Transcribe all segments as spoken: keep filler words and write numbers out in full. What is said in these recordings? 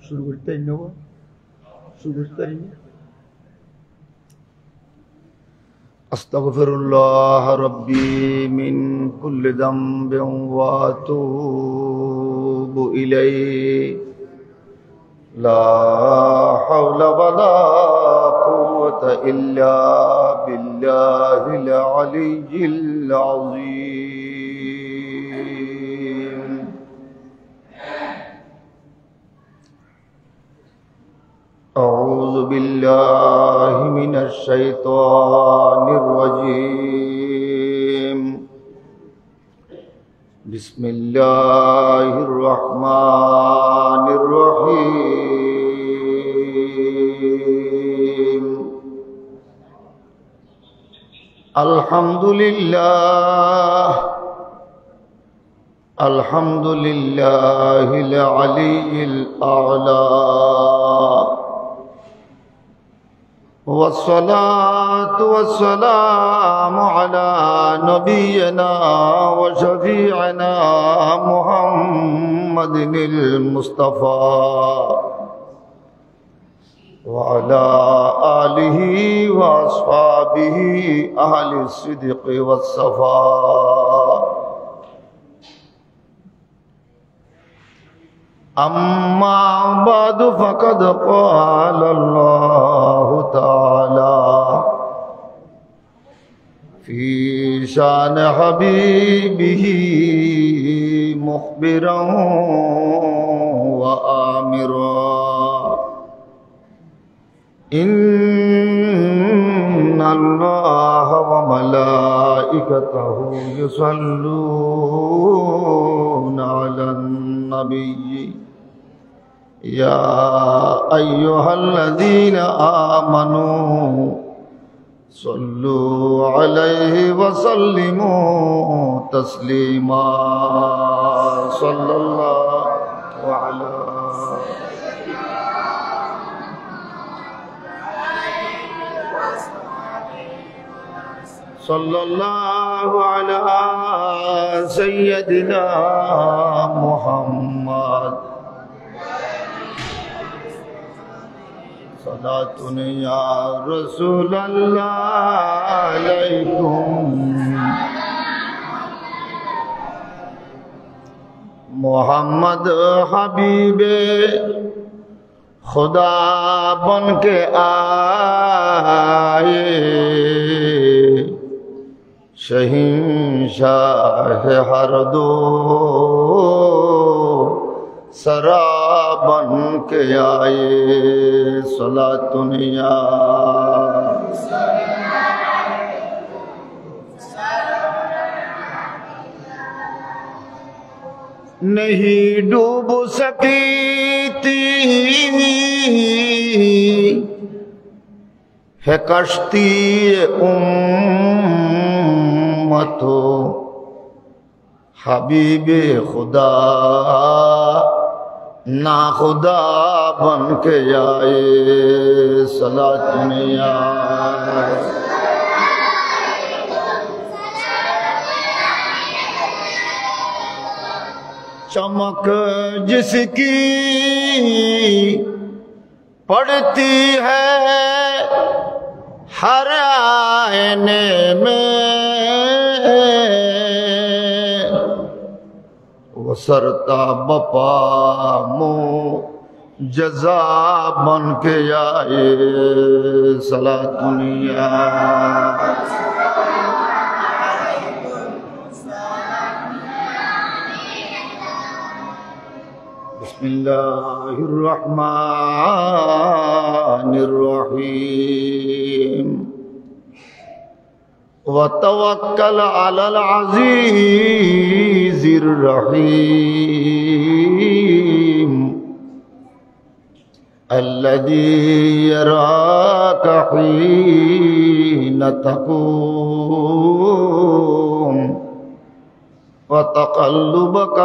শুরু করতে নেব শুরু করতে আস্তাগফিরুল্লাহ রাব্বি মিন কুল্লি যামবিন ওয়া আতুবু ইলাইহি লা হাওলা ওয়ালা কুওয়াতা ইল্লা বিল্লাহিল আলিয়্যিল আযীম। أعوذ بالله من الشيطان الرجيم. بسم الله الرحمن الرحيم. الحمد لله الحمد لله العلي الأعلى، والصلاة والسلام على نبينا وشفيعنا محمد المصطفى وعلى آله وأصحابه أهل الصدق والصفاء. أما بعد فقد قال الله تعالى في شان حبيبه مخبرا وآمرا: إن الله وملائكته يصلون على النبي يا أيها الذين آمنوا صلوا عليه وسلموا تسليما. صلى الله على صلى الله على سيدنا محمد. صلاة يا رسول الله عليكم मोहम्मद हबीबे खुदा बन के आए, शहींशाह हर दो सरा बन के आए। सलातुनिया नहीं डूब सकी थी है कश्ती उम्मतो, हबीबे खुदा ना खुदा बन के आए। सलातुनिया चमक जिसकी पड़ती है हर आईने में, वो सरता बपा मुजज़ा बन के आए। सलातुनिया बिस्मिल्लाहिर्रहमानिर्रहीम। वतवक्कल अलल अज़ीज़िर रहीम अल्लज़ी यराक हीन तक़ूम वतक़ल्लुबक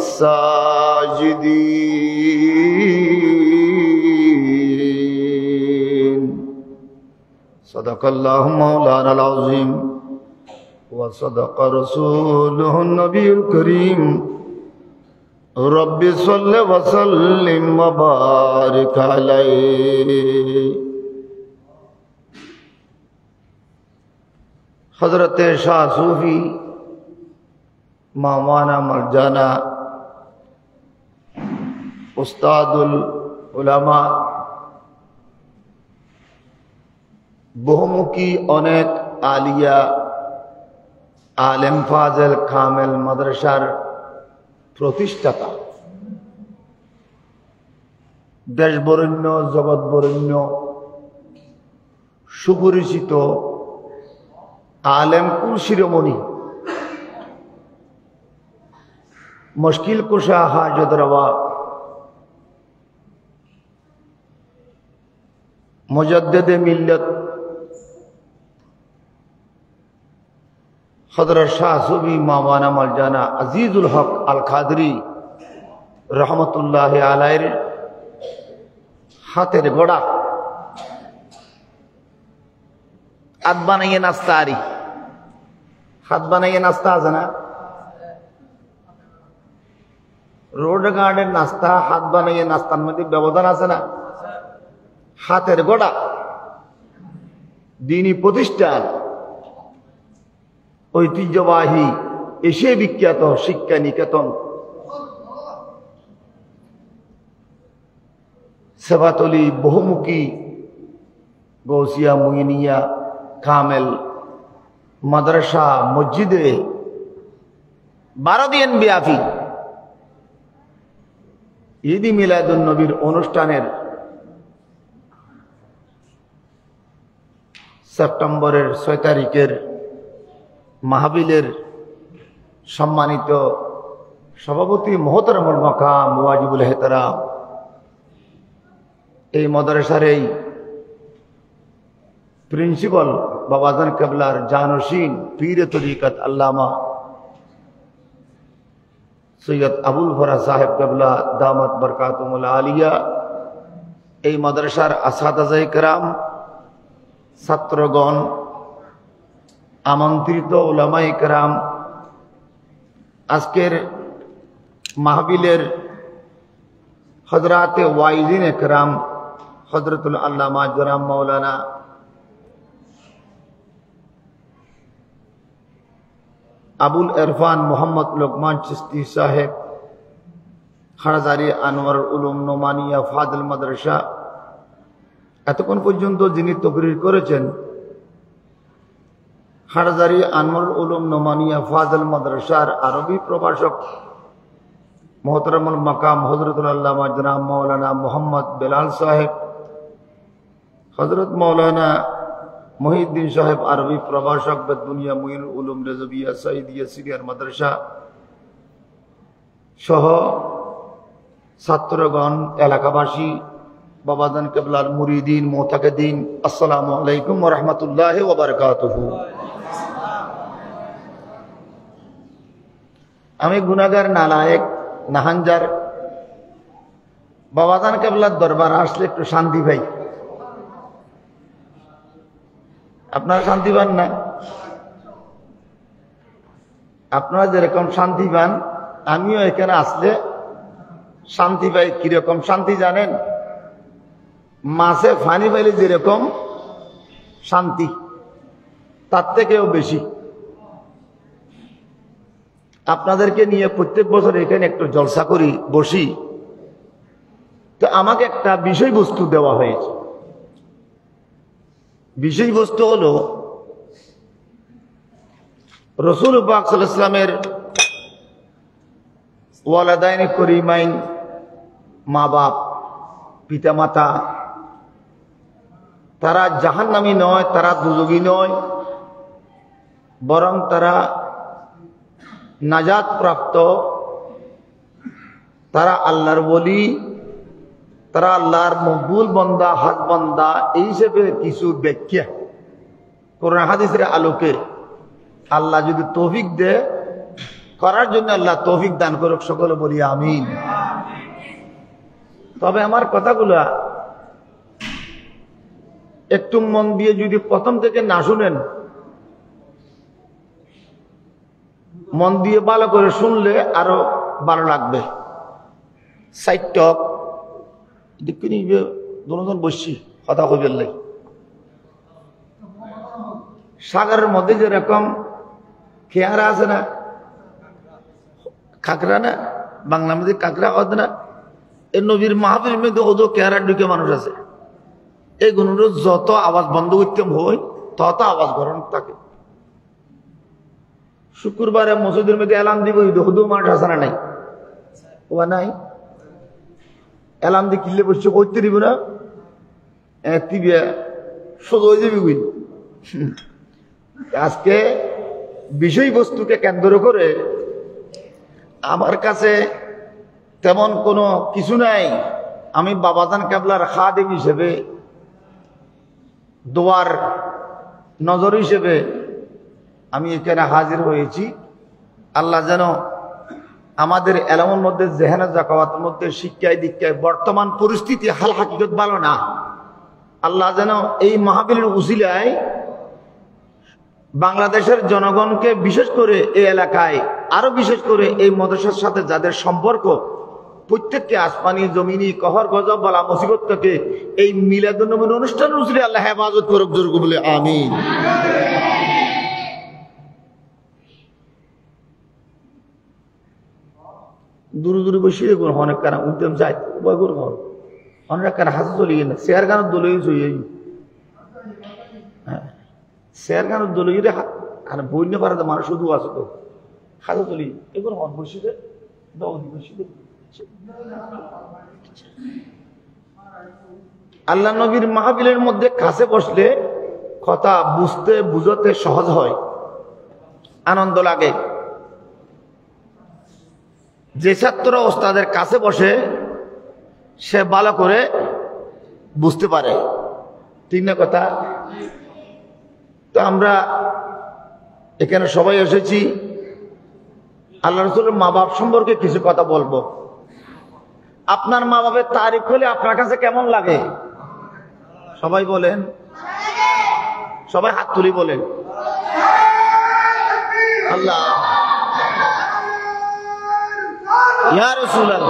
फ़िस्साजिदीन। सदक़ल्लाहु मौलाना अज़ीम व सदक़ रसूलुहुन नबियुल करीम रब्बि सल्लि व सल्लिम व बारिक अलैहि। हजरत शाह सूफी मौलाना मर्जाना उस्तादुल उलमा बहुमुखी अनेक आलिया आलेम फाजल कामेल मदरसार प्रतिष्ठाता देश बरेण्य जगत बरेण्य सुपरिचित आलेम कुल शिरोमणि मुश्किल कुशा हाजत रवा मुजद्दिद मिल्लत हजरत शाह सूफी मौलाना मौलाना अजीजुल हक अल कादरी रहमतुल्लाह अलैहिर हाथेर गड़ा हाथ बानाइए नास्ता आरी हाथ बानाइए नास्ता আছে না रोड गार्डन नास्ता हाथ बानाइए नास्तार মধ্যে ব্যবধান আছে না হাতের গড়া দ্বীনি প্রতিষ্ঠান ঐতিহ্যবাহী এশিয়া বিখ্যাত শিক্ষা নিকেতন সেবাতলি বহুমুখী গৌসিয়া মুইনিয়া কামেল মাদ্রাসা মসজিদে বারো দিন ব্যাপী ঈদ মিলাদুন নবীর অনুষ্ঠানের সেপ্টেম্বরের ছয় তারিখের মাহফিলের সম্মানিত সভাপতি মোহতারামুল মাকাম ওয়াজিবুল এহতারাম এই মাদ্রাসার এই প্রিন্সিপাল বাবাজান কেবলার জানশীন পীর তরিকত আল্লামা সৈয়দ আবুল ফরা সাহেব কেবলা দামাত বরকাতুমুল আলিয়া এই মাদ্রাসার আসাদায়ে কেরাম ছাত্রগণ আমন্ত্রিত উলামায়ে কেরাম আজকের মাহফিলের হযরতে ওয়াইজিনে কেরাম হযরতুল আল্লামা জনাব মাওলানা আবুল ইরফান মোহাম্মদ লোকমান চিশতি সাহেব হাজারি আনোয়ার উলুম নোমানিয়া ফাজিল মাদ্রাসা এতক্ষণ পর্যন্ত যিনি তকরির করেছেন হাজারি আনোয়ার উলুম নোমানিয়া ফাজিল মাদ্রাসার আরবি প্রভাষক মোহতারামুল মাকাম হযরতুল আল্লামা জনাব মাওলানা মোহাম্মদ বেলাল সাহেব হযরত মাওলানা মহিউদ্দিন সাহেব আরবি প্রভাষক বেদুনিয়া মুইনুল উলুম রেজবিয়া সাইদিয়া সিনিয়র মাদ্রাসা সহ ছাত্রগণ এলাকাবাসী বাবাজান কেবলার মুরিদিন মুতাকিদিন আসসালামু আলাইকুম ওয়া রাহমাতুল্লাহি ওয়া বারাকাতুহু। আমি গুনাহগার নালায়েক নাহানজার বাবাজান কেবলার দরবার আসলে একটু শান্তি পাই। আপনারা শান্তি পান না? আপনারা যেরকম শান্তি পান আমিও এখানে আসলে শান্তি পাই। কিরকম শান্তি জানেন? মাছে পানি পাইলে যেরকম শান্তি তার থেকেও বেশি। আপনাদেরকে নিয়ে প্রত্যেক বছর এখানে একটু জলসা করি, বসি, তো আমাকে একটা বিষয়বস্তু দেওয়া হয়েছে। বিষয়বস্তু হলো রাসূল পাক সাল্লাল্লাহু আলাইহি ওয়াসাল্লামের ওয়ালাদাইন করিমাইন, মা বাপ, পিতা মাতা, তারা জাহান্নামী নয়, তারা দুজগী নয়, বরং তারা নাজাত প্রাপ্ত, তারা আল্লাহর ওলি, তারা আল্লাহর মকবুল বান্দা, হক বান্দা, এই হিসেবে কিছু ব্যাখ্যা কোরআন হাদিসের আলোকে আল্লাহ যদি তৌফিক দেয় করার জন্য আল্লাহ তৌফিক দান করুক, সকলে বলি আমিন। তবে আমার কথাগুলা একটু মন দিয়ে যদি প্রথম থেকে না শুনেন, মন দিয়ে ভালো করে শুনলে আরো ভালো লাগবে। সাইড টক দেখুন দুজন বসছি কথা কই বললে সাগরের মধ্যে যেরকম খেয়ারা আছে না কাঁকড়া না বাংলার মধ্যে কাঁকড়া কত না এই নবীর মাহফিল মধ্যে কত কেয়ারা ঢুকে মানুষ আছে এই গুণগুলো যত আওয়াজ বন্ধ করতে হয় তত আওয়াজ গরম থাকে শুক্রবারে মসজিদের মধ্যে এলাম দিব হুদু মানুষ আছে না নাই ও নাই এলাম দিয়ে কিনলে বসছে করতে দিব না তিবিয়া সোজা হয়ে যাবি বুঝলি আজকে বিষয়বস্তুকে কেন্দ্র করে আমার কাছে তেমন কোনো কিছু নাই আমি বাবাজান কেবলার খাদেম হিসেবে দোয়ার নজর হিসেবে আমি এখানে হাজির হয়েছি আল্লাহ যেন আমাদের এলামের মধ্যে জেহেনা জাকাওয়াতের মধ্যে শিক্ষায় দীক্ষায় বর্তমান পরিস্থিতি হাল হাকিকত ভালো না আল্লাহ যেন এই মাহফিলের উসিলায় বাংলাদেশের জনগণকে বিশেষ করে এই এলাকায় আরো বিশেষ করে এই মাদ্রাসার সাথে যাদের সম্পর্ক প্রত্যেককে আসমানি জমিনি কহর গজব বলা মুসিবত থেকে এই মিলাদুন্নবীর অনুষ্ঠানের উসিলে আল্লাহ হেফাজত করুক জোরে বলে আমিন দূরে দূরে বসে অনেক কারণ উদ্যম যায় অনেক কারণ হাসি চলে গেলে শেয়ার গান দোলে হ্যাঁ শেয়ার গান দোলে আর বই নিয়ে পারে মানুষ শুধু আছে তো হাসি চলি এগুলো হন বসিতে বসিতে আল্লাহ নবীর মাহফিলের মধ্যে কাছে বসলে কথা বুঝতে বুঝতে সহজ হয় আনন্দ লাগে যে ছাত্র ওস্তাদের কাছে বসে সে ভালো করে বুঝতে পারে ঠিক না কথা তো আমরা এখানে সবাই এসেছি আল্লাহ রাসূলের মা বাপ সম্পর্কে কিছু কথা বলবো আপনার মা বাপের তারিখ হলে আপনার কাছে কেমন লাগে সবাই বলেন সবাই হাত তুলি বলেন আল্লাহ ইয়া রাসূলুল্লাহ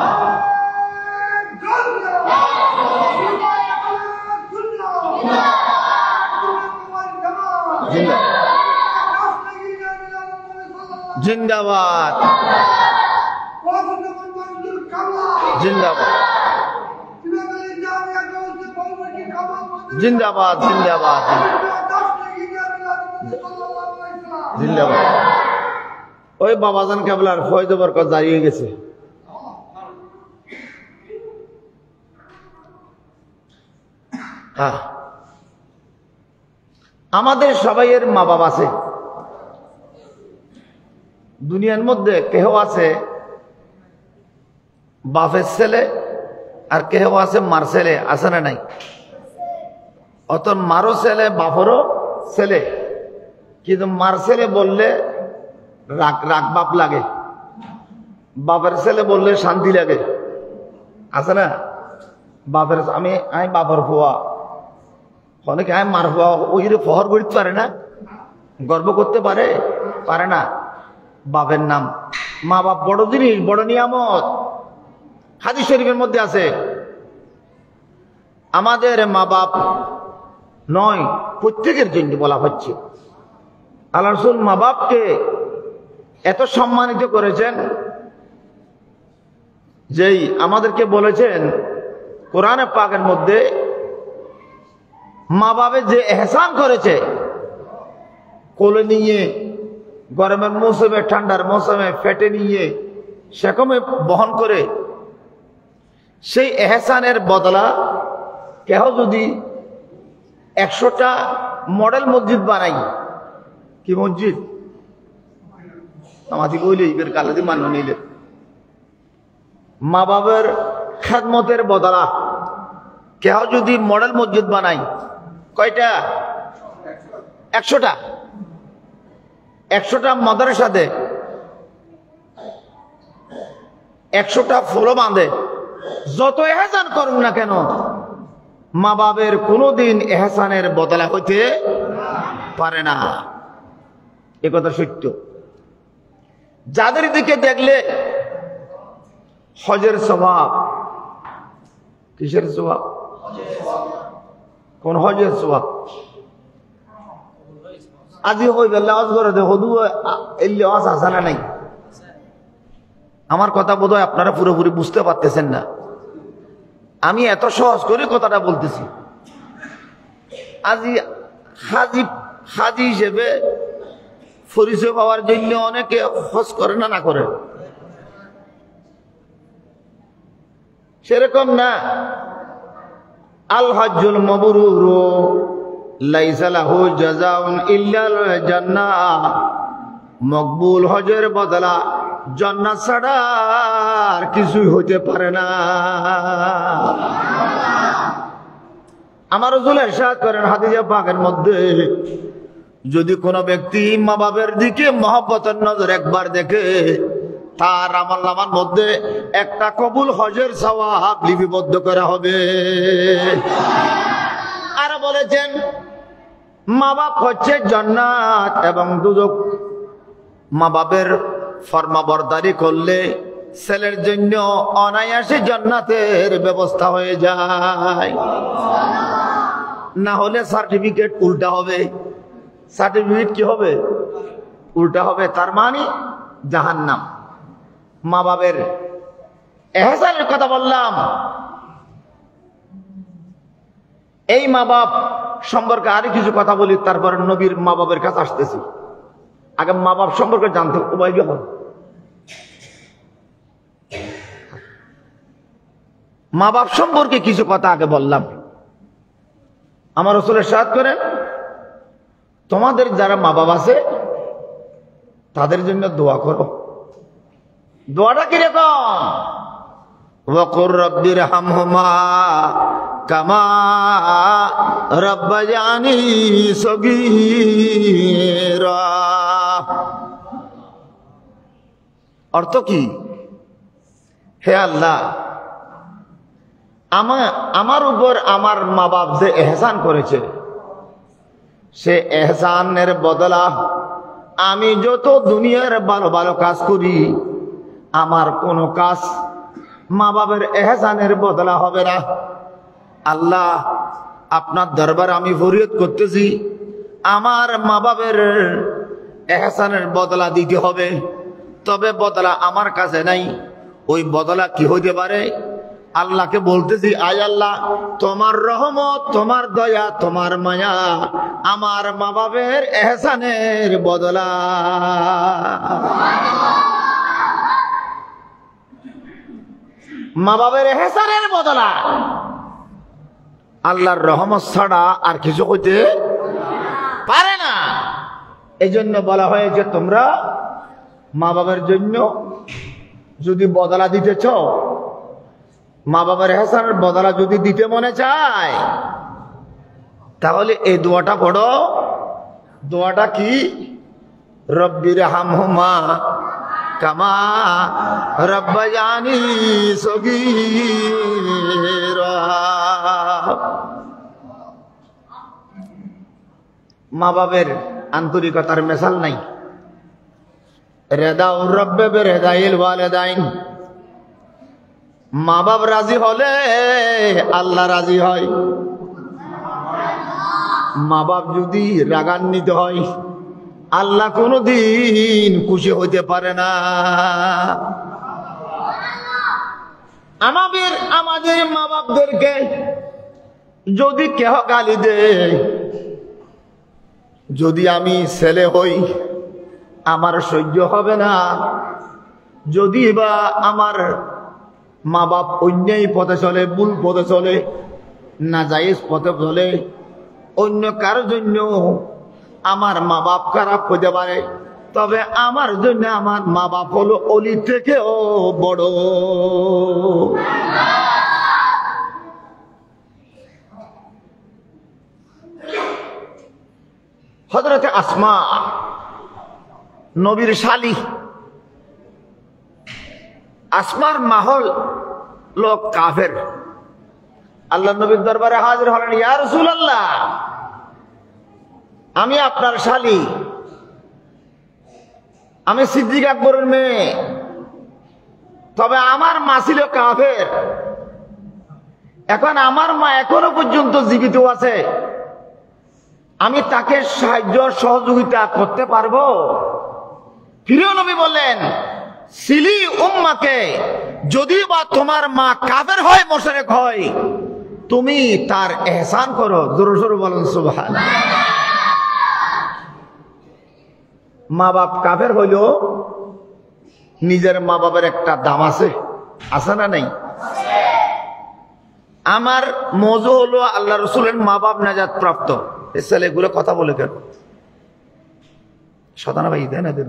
জিন্দাবাদ জিন্দাবাদ জিন্দাবাদ জিন্দাবাদ জিন্দাবাদ ওই বাবাজান কেবলার ফয়জ বরকত দাঁড়িয়ে গেছে হ্যাঁ আমাদের সবাইয়ের মা বাবা আছে দুনিয়ার মধ্যে কেহ আছে বাপের ছেলে আর কেহ আছে মার ছেলে আছে না নাই অত মারও ছেলে বাপরও ছেলে কিন্তু মার ছেলে বললে রাগ রাগ বাপ লাগে বাপের ছেলে বললে শান্তি লাগে আছে না বাপের আমি আমি বাপের ফুয়া অনেকে আমি মার ফুয়া ওই ফহর করতে পারে না গর্ব করতে পারে পারে না বাপের নাম মা বাপ বড় জিনিস বড় নিয়ামত হাদিস শরীফের মধ্যে আছে আমাদের মা বাপ নয় প্রত্যেকের জন্য বলা হচ্ছে আল্লাহ রাসূল মা বাপকে এত সম্মানিত করেছেন যেই আমাদেরকে বলেছেন কোরআনে পাকের মধ্যে মা বাপে যে এহসান করেছে কোলে নিয়ে গরমের মৌসুমে ঠান্ডার মৌসুমে ফেটে নিয়ে সেকমে বহন করে সেই এহসানের বদলা কেহ যদি একশোটা মডেল মসজিদ বানাই কি মসজিদ আমাদের কইলে ইবের কালাদি মান্য নিলে মা বাবার খেদমতের বদলা কেহ যদি মডেল মসজিদ বানাই কয়টা একশোটা একশোটা মাদ্রাসাতে একশোটা ফলো বাঁধে যত এহসান করুন না কেন মা বাবের কোনোদিন এহসানের বদলা হইতে পারে না এ কথা সত্য যাদের দিকে দেখলে হজের সওয়াব। কিসের সওয়াব? কোন হজের সওয়াব? আজি হই গেল আজ করে দে হদু এলে আজ আসানা নাই। আমার কথা বোধহয় আপনারা পুরোপুরি বুঝতে পারতেছেন না। আমি এত সহজ করে কথাটা বলতেছি। আজি হাজি হাজি হিসেবে পরিচয় পাওয়ার জন্য অনেকে হজ করে না না করে, সেরকম না। আল হজ্জুল মাবরুর লাইসা লাহু জাযাউন ইল্লাল জান্নাহ। মকবুল হজের বদলা জান্নাত ছাড়া আর কিছুই হইতে পারে না। আমার রাসূল ইরশাদ করেন হাদিসে পাকের মধ্যে, যদি কোনো ব্যক্তি মা বাবার দিকে মহব্বতের নজর একবার দেখে, তার আমলনামার মধ্যে একটা কবুল হজের সওয়াব লিপিবদ্ধ করা হবে। আর বলেছেন মা বাপ হচ্ছে জান্নাত এবং দুজক। মা বাপের ফরমাবরদারি করলে ছেলের জন্য অনায়াসে জান্নাতের ব্যবস্থা হয়ে যায়। না হলে সার্টিফিকেট উল্টা হবে। সার্টিফিকেট কি হবে? উল্টা হবে। তার মানে জাহান্নাম। মা বাবের এহসানের কথা বললাম। এই মা বাপ সম্পর্কে আরো কিছু কথা বলি, তারপরে নবীর মা বাবের কাছে আসতেছি। আগে মা বাপ সম্পর্কে জানতে উপায় কি হবে? মা বাপ সম্পর্কে কিছু কথা আগে বললাম। আমার রাসূল ইরশাদ করেন, তোমাদের যারা মা বাবা আছে তাদের জন্য দোয়া করো। দোয়াটা কিরকম? ওয়াকুর রাব্বিরহামহুমা কামা রাব্বায়ানি সগীরা। অর্থ কি? হে আল্লাহ, আমার আমার উপর আমার মা বাপ যে এহসান করেছে, সে এহসানের বদলা আমি যত দুনিয়ার ভালো ভালো কাজ করি, আমার কোনো কাজ মা বাবার এহসানের বদলা হবে না। আল্লাহ, আপনার দরবারে আমি ফরিয়াদ করতেছি, আমার মা বাবার এহসানের বদলা দিতে হবে। তবে বদলা আমার কাছে নাই। ওই বদলা কি হইতে পারে? আল্লাহকে বলতেছি, আয় আল্লাহ, তোমার রহমত, তোমার দয়া, তোমার মায়া আমার মা বাবার এহসানের বদলা। মা বাবার এহসানের বদলা। আল্লাহর রহমত ছাড়া আর কিছু হইতে পারে না। এই জন্য বলা হয়েছে, তোমরা মা বাবার জন্য যদি বদলা দিতেছ, মা বাবার এহসানের বদলা যদি দিতে মনে চায়, তাহলে এই দোয়াটা পড়ো। দোয়াটা কি? রব্বিরহামহুমা কামা রাব্বায়ানি সগীরা। মা বাবের আন্তরিকতার মেশাল নাই। রেদাউর রব্বে বেরেদাইল ওয়ালিদাইন। মা বাপ রাজি হলে আল্লাহ রাজি হয়। মা বাপ যদি রাগান্বিত হয়, আল্লাহ কোনদিন খুশি হইতে পারে না। আমাদের আমাদের মা বাপদেরকে যদি কেহ গালি দেয়, যদি আমি ছেলে হই, আমার সহ্য হবে না। যদি বা আমার মা বাপ অন্যায় পথে চলে, ভুল পথে চলে, নাজায়েজ পথে চলে, অন্য কারো জন্য আমার মা বাপ খারাপ হতে পারে, তবে আমার জন্য আমার মা বাপ হলো অলি থেকেও বড়। হযরতে আসমা নবীর শালী। আসমার মাহল লোক কাফের। আল্লাহ নবীর দরবারে হাজির হলেন, ইয়া রাসূলুল্লাহ, আমি আপনার শালী, আমি সিদ্দিক আকবরের মেয়ে, তবে আমার মা ছিল কাফের। এখন আমার মা এখনো পর্যন্ত জীবিত আছে, আমি তাকে সাহায্য সহযোগিতা করতে পারবো? প্রিয় নবী বললেন, সিলি উম্মাকে, যদি বা তোমার মা কাফের হয়, মুশরিক হয়, তুমি তার ইহসান করো। জোরে জোরে বলেন সুবহানাল্লাহ। মা বাপ কাফের হইল, নিজের মা বাবার একটা দাম আছে, আছে না নাই? আমার মজু হলো আল্লাহ রসুলের মা বাপ নাজাত প্রাপ্ত। এই ছেলেগুলো কথা বলে কেন? সদানা ভাই দেয় না, দেন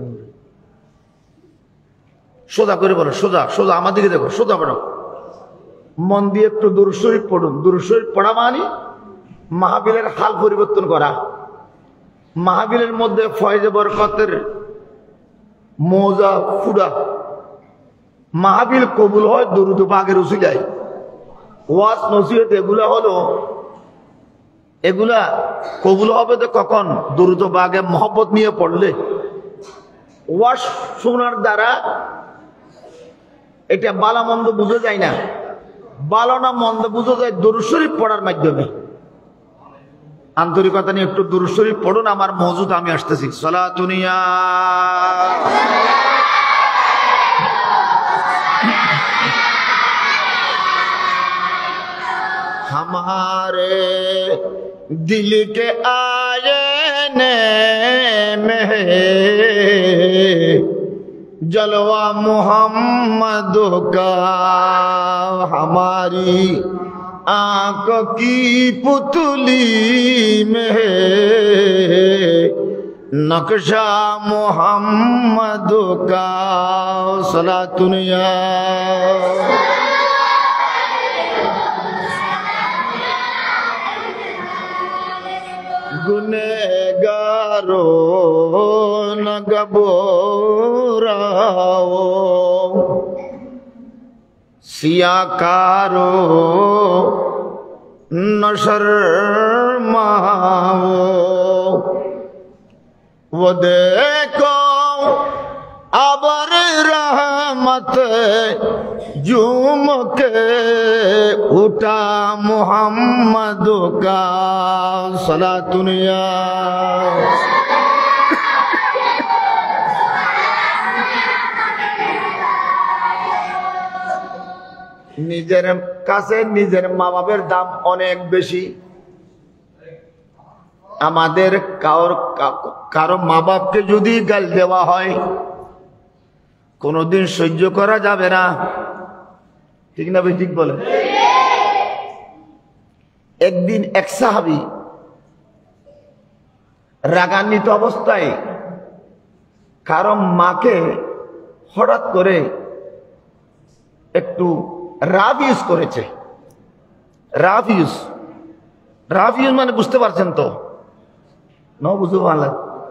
সোজা করে বলো, সোজা সোজা আমার দিকে দেখো, সোজা পড়ো, মন দিয়ে একটু দুরূদ শরীফ পড়ুন। দুরূদ শরীফ পড়া মানে মাহফিলের হাল পরিবর্তন করা। মাহফিলের মধ্যে ফয়েজে বরকতের মজা ফুডা। মাহফিল কবুল হয় দুরূদ পাকের উসিলায়। ওয়াজ নসিহত এগুলা হলো, এগুলা কবুল হবে তো কখন? দুরূদ পাকে মহব্বত নিয়ে পড়লে। ওয়াজ শোনার দ্বারা এটা ভালো মন্দ বুঝা যায় না, ভালো না মন্দ বুঝা যায় দুরূদ শরীফ পড়ার মাধ্যমে। আন্তরিকতা নিয়ে একটু দুরূদ শরীফ পড়ুন। আমার মওজুদ আমি আসতেছি। সালাতুনিয়া हमारे दिल के आईने में जलवा मोहम्मद का, हमारी आंखों की पुतली में नक्शा मोहम्मद का। सलातुनिया गुनेगारो न गबोराओ, सियाकारो न शर्माओ, वो देखो अबर रहमत झूम के उठा मोहम्मद का। सलातुनिया নিজের কাছে নিজের মা বাবার দাম অনেক বেশি। আমাদের কারোর কারো মা বাপকে যদি গাল দেওয়া হয়, কোনদিন সহ্য করা যাবে না, ঠিক না ভাই? ঠিক বলেন। একদিন এক সাহাবী রাগান্বিত অবস্থায় কারো মাকে হঠাৎ করে একটু রাফ ইউজ করেছে। রাফ ইউজ, রাফ ইউজ মানে বুঝতে পারছেন তো? ন বুঝতে পারলাম।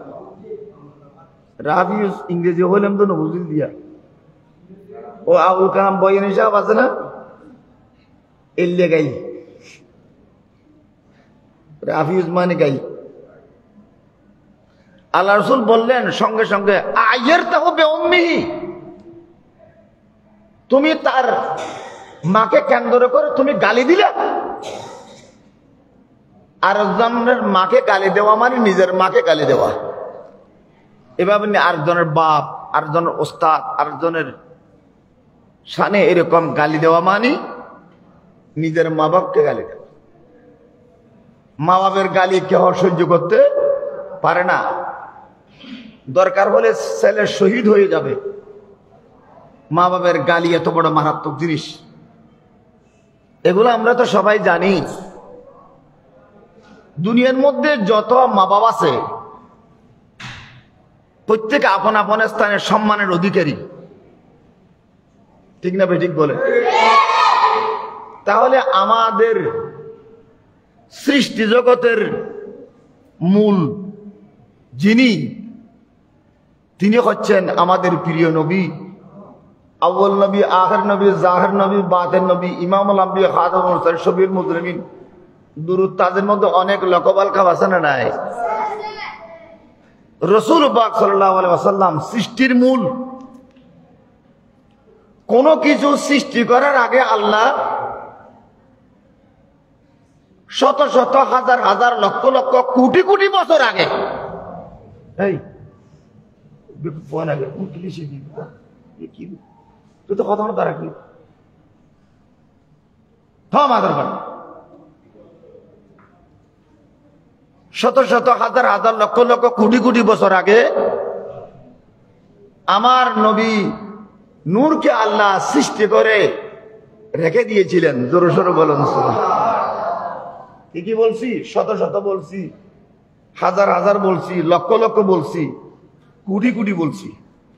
রাফ ইউজ ইংরেজি হইলাম তো, না বুঝিল দিয়া। ও আবুল কালাম বয়ানি সাহেব আছে না, এলে গাই রাফ ইউজ মানে গাই। আল্লাহ রাসূল বললেন সঙ্গে সঙ্গে, আয়ের তা হবে উম্মিহি, তুমি তার মাকে কেন্দ্র করে তুমি গালি দিলে। আরেকজনের মাকে গালি দেওয়া মানে নিজের মাকে গালি দেওয়া। এভাবে আরেকজনের বাপ, আরেকজনের ওস্তাদ, আরেকজনের শানে এরকম গালি দেওয়া মানে নিজের মা বাপকে গালি দেওয়া। মা বাপের গালি কেউ সহ্য করতে পারে না। দরকার হলে ছেলে শহীদ হয়ে যাবে, মা বাপের গালি এত বড় মারাত্মক জিনিস। এগুলো আমরা তো সবাই জানি। দুনিয়ার মধ্যে যত মা বাপ আছে প্রত্যেকে আপন আপন স্থানে সম্মানের অধিকারী, ঠিক না ভাই? ঠিক বলে। তাহলে আমাদের সৃষ্টি জগতের মূল যিনি, তিনি হচ্ছেন আমাদের প্রিয় নবী, আউয়াল নবী, আখির নবী, জাহির নবী, বাতিন নবী, ইমামুল আম্বিয়া, খাতামুল মুরসালিন, শফিউল মুজরিমিন। দুরূদ তাদের মধ্যে অনেক লকবাল খাব আছে না নাই? রাসূল পাক সাল্লাল্লাহু আলাইহি ওয়াসাল্লাম সৃষ্টির মূল। কোনো কিছু সৃষ্টি করার আগে আল্লাহ শত শত হাজার হাজার লক্ষ লক্ষ কোটি কোটি বছর আগে এই তুই তো কথা তারা কি শত শত হাজার হাজার লক্ষ লক্ষ কোটি কোটি বছর আগে আমার নবী নূরকে আল্লাহ সৃষ্টি করে রেখে দিয়েছিলেন। জোরে সোরে বলুন কি বলছি? শত শত বলছি, হাজার হাজার বলছি, লক্ষ লক্ষ বলছি, কোটি কোটি বলছি।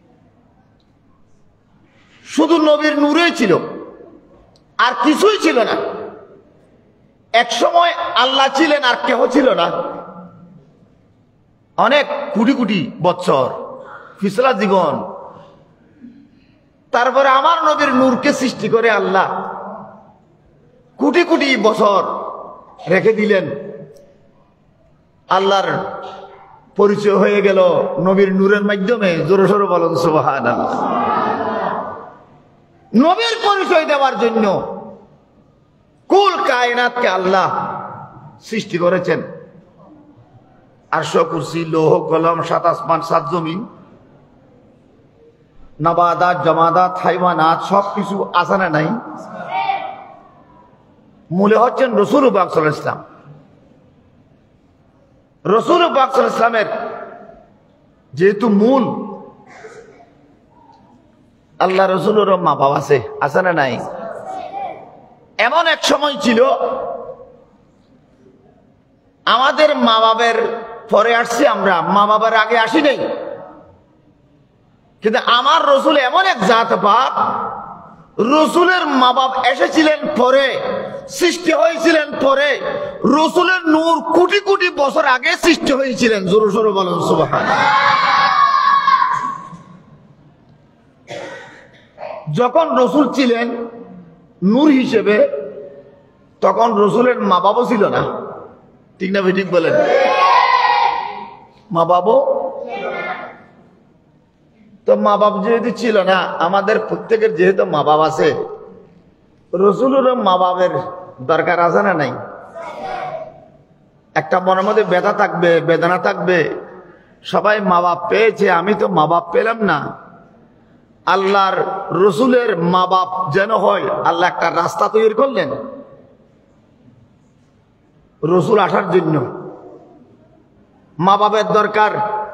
শুধু নবীর নূরেই ছিল, আর কিছুই ছিল না। এক সময় আল্লাহ ছিলেন আর কেহ ছিল না। অনেক কোটি কোটি বছর ফিসলা জীবন, তারপরে আমার নবীর নূরকে সৃষ্টি করে আল্লাহ কোটি কোটি বছর রেখে দিলেন। আল্লাহর পরিচয় হয়ে গেল নবীর নূরের মাধ্যমে। জোরে সোরে বলুন সুবহানাল্লাহ। নবীর পরিচয় দেওয়ার জন্য কুল কায়নাতকে আল্লাহ সৃষ্টি করেছেন। আরশ, কুরসি, লৌহ কলম, সাত আসমান, সাত জমিন, নাবাদাত, জামাদাত, হাইওয়ানাত সবকিছু আছে না নাই? মূলে হচ্ছেন রাসূল পাক সাল্লাল্লাহু আলাইহি ওয়াসাল্লাম। রাসূল পাক সাল্লাল্লাহু আলাইহি ওয়াসাল্লামের যেহেতু মূল, আল্লাহ রাসূলের মা বাবা আছে, আছে না নাই? এমন এক সময় ছিল আমাদের মা বাবার পরে আসছি আমরা, মা বাবার আগে আসি নাই। কিন্তু আমার রসুল এমন এক জাত পাক, রসুলের মা বাপ এসেছিলেন পরে, সৃষ্টি হয়েছিলেন পরে। রসুলের নূর কোটি কোটি বছর আগে সৃষ্টি হয়েছিলেন। জোরে সোরে বলুন সুবহানাল্লাহ। যখন রসুল ছিলেন নূর হিসেবে, তখন রসুলের মা বাবা ছিল না। ঠিক না? ঠিক বলেন। মা বাবা তো মা বাপ যেহেতু ছিল না, আমাদের প্রত্যেকের যেহেতু মা বাপ আছে, রসুলের মা বাপের দরকার আছে না নাই? একটা মনের মধ্যে ব্যথা থাকবে, বেদনা থাকবে। সবাই মা বাপ পেয়েছে, আমি তো মা বাপ পেলাম না। আল্লাহর রসুলের মা বাপ যেন হয়, আল্লাহ একটা রাস্তা তৈরি করলেন রসুল আসার জন্য। মা বাপের দরকার।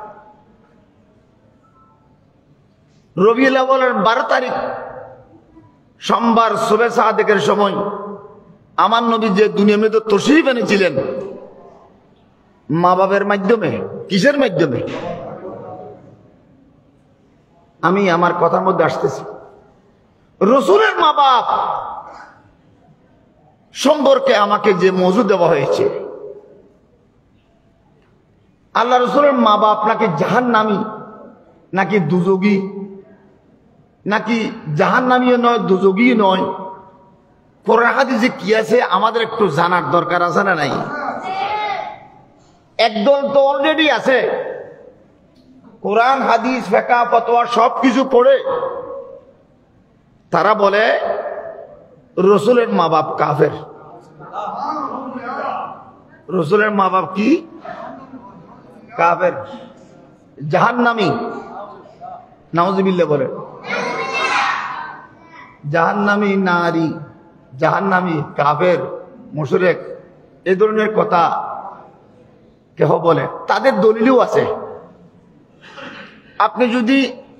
রবিউল আউয়ালের বারো তারিখ সোমবার সুবে সাদেকের সময় আমার নবী যে দুনিয়ার মধ্যে তশরিফ এনেছিলেন মা বাপের মাধ্যমে। কিসের মাধ্যমে? আমি আমার কথার মধ্যে আসতেছি। রসুলের মা বাপ সম্পর্কে আমাকে যে মওযু দেওয়া হয়েছে, আল্লাহ রসুলের মা বাপ নাকি জাহান্নামী, নাকি দুজগী, নাকি জাহান্নামীও নয় দুজগীও নয়, কোরআন হাদিসে কি আছে আমাদের একটু জানার দরকার আছে না নাই? একদল তো অলরেডি আছে, কোরআন হাদিস ফিকহ ফতোয়া সবকিছু পড়ে তারা বলে রসুলের মা বাপ কাফের। রসুলের মা বাপ কি? কাফের, জাহান্নামী। নাউজুবিল্লাহ বলে। জাহান্নামী নারী, জাহান্নামী, কাফের, মুশরিক, এই ধরনের কথা কেহ বলে। তাদের দলিলও আছে। আপনি যদি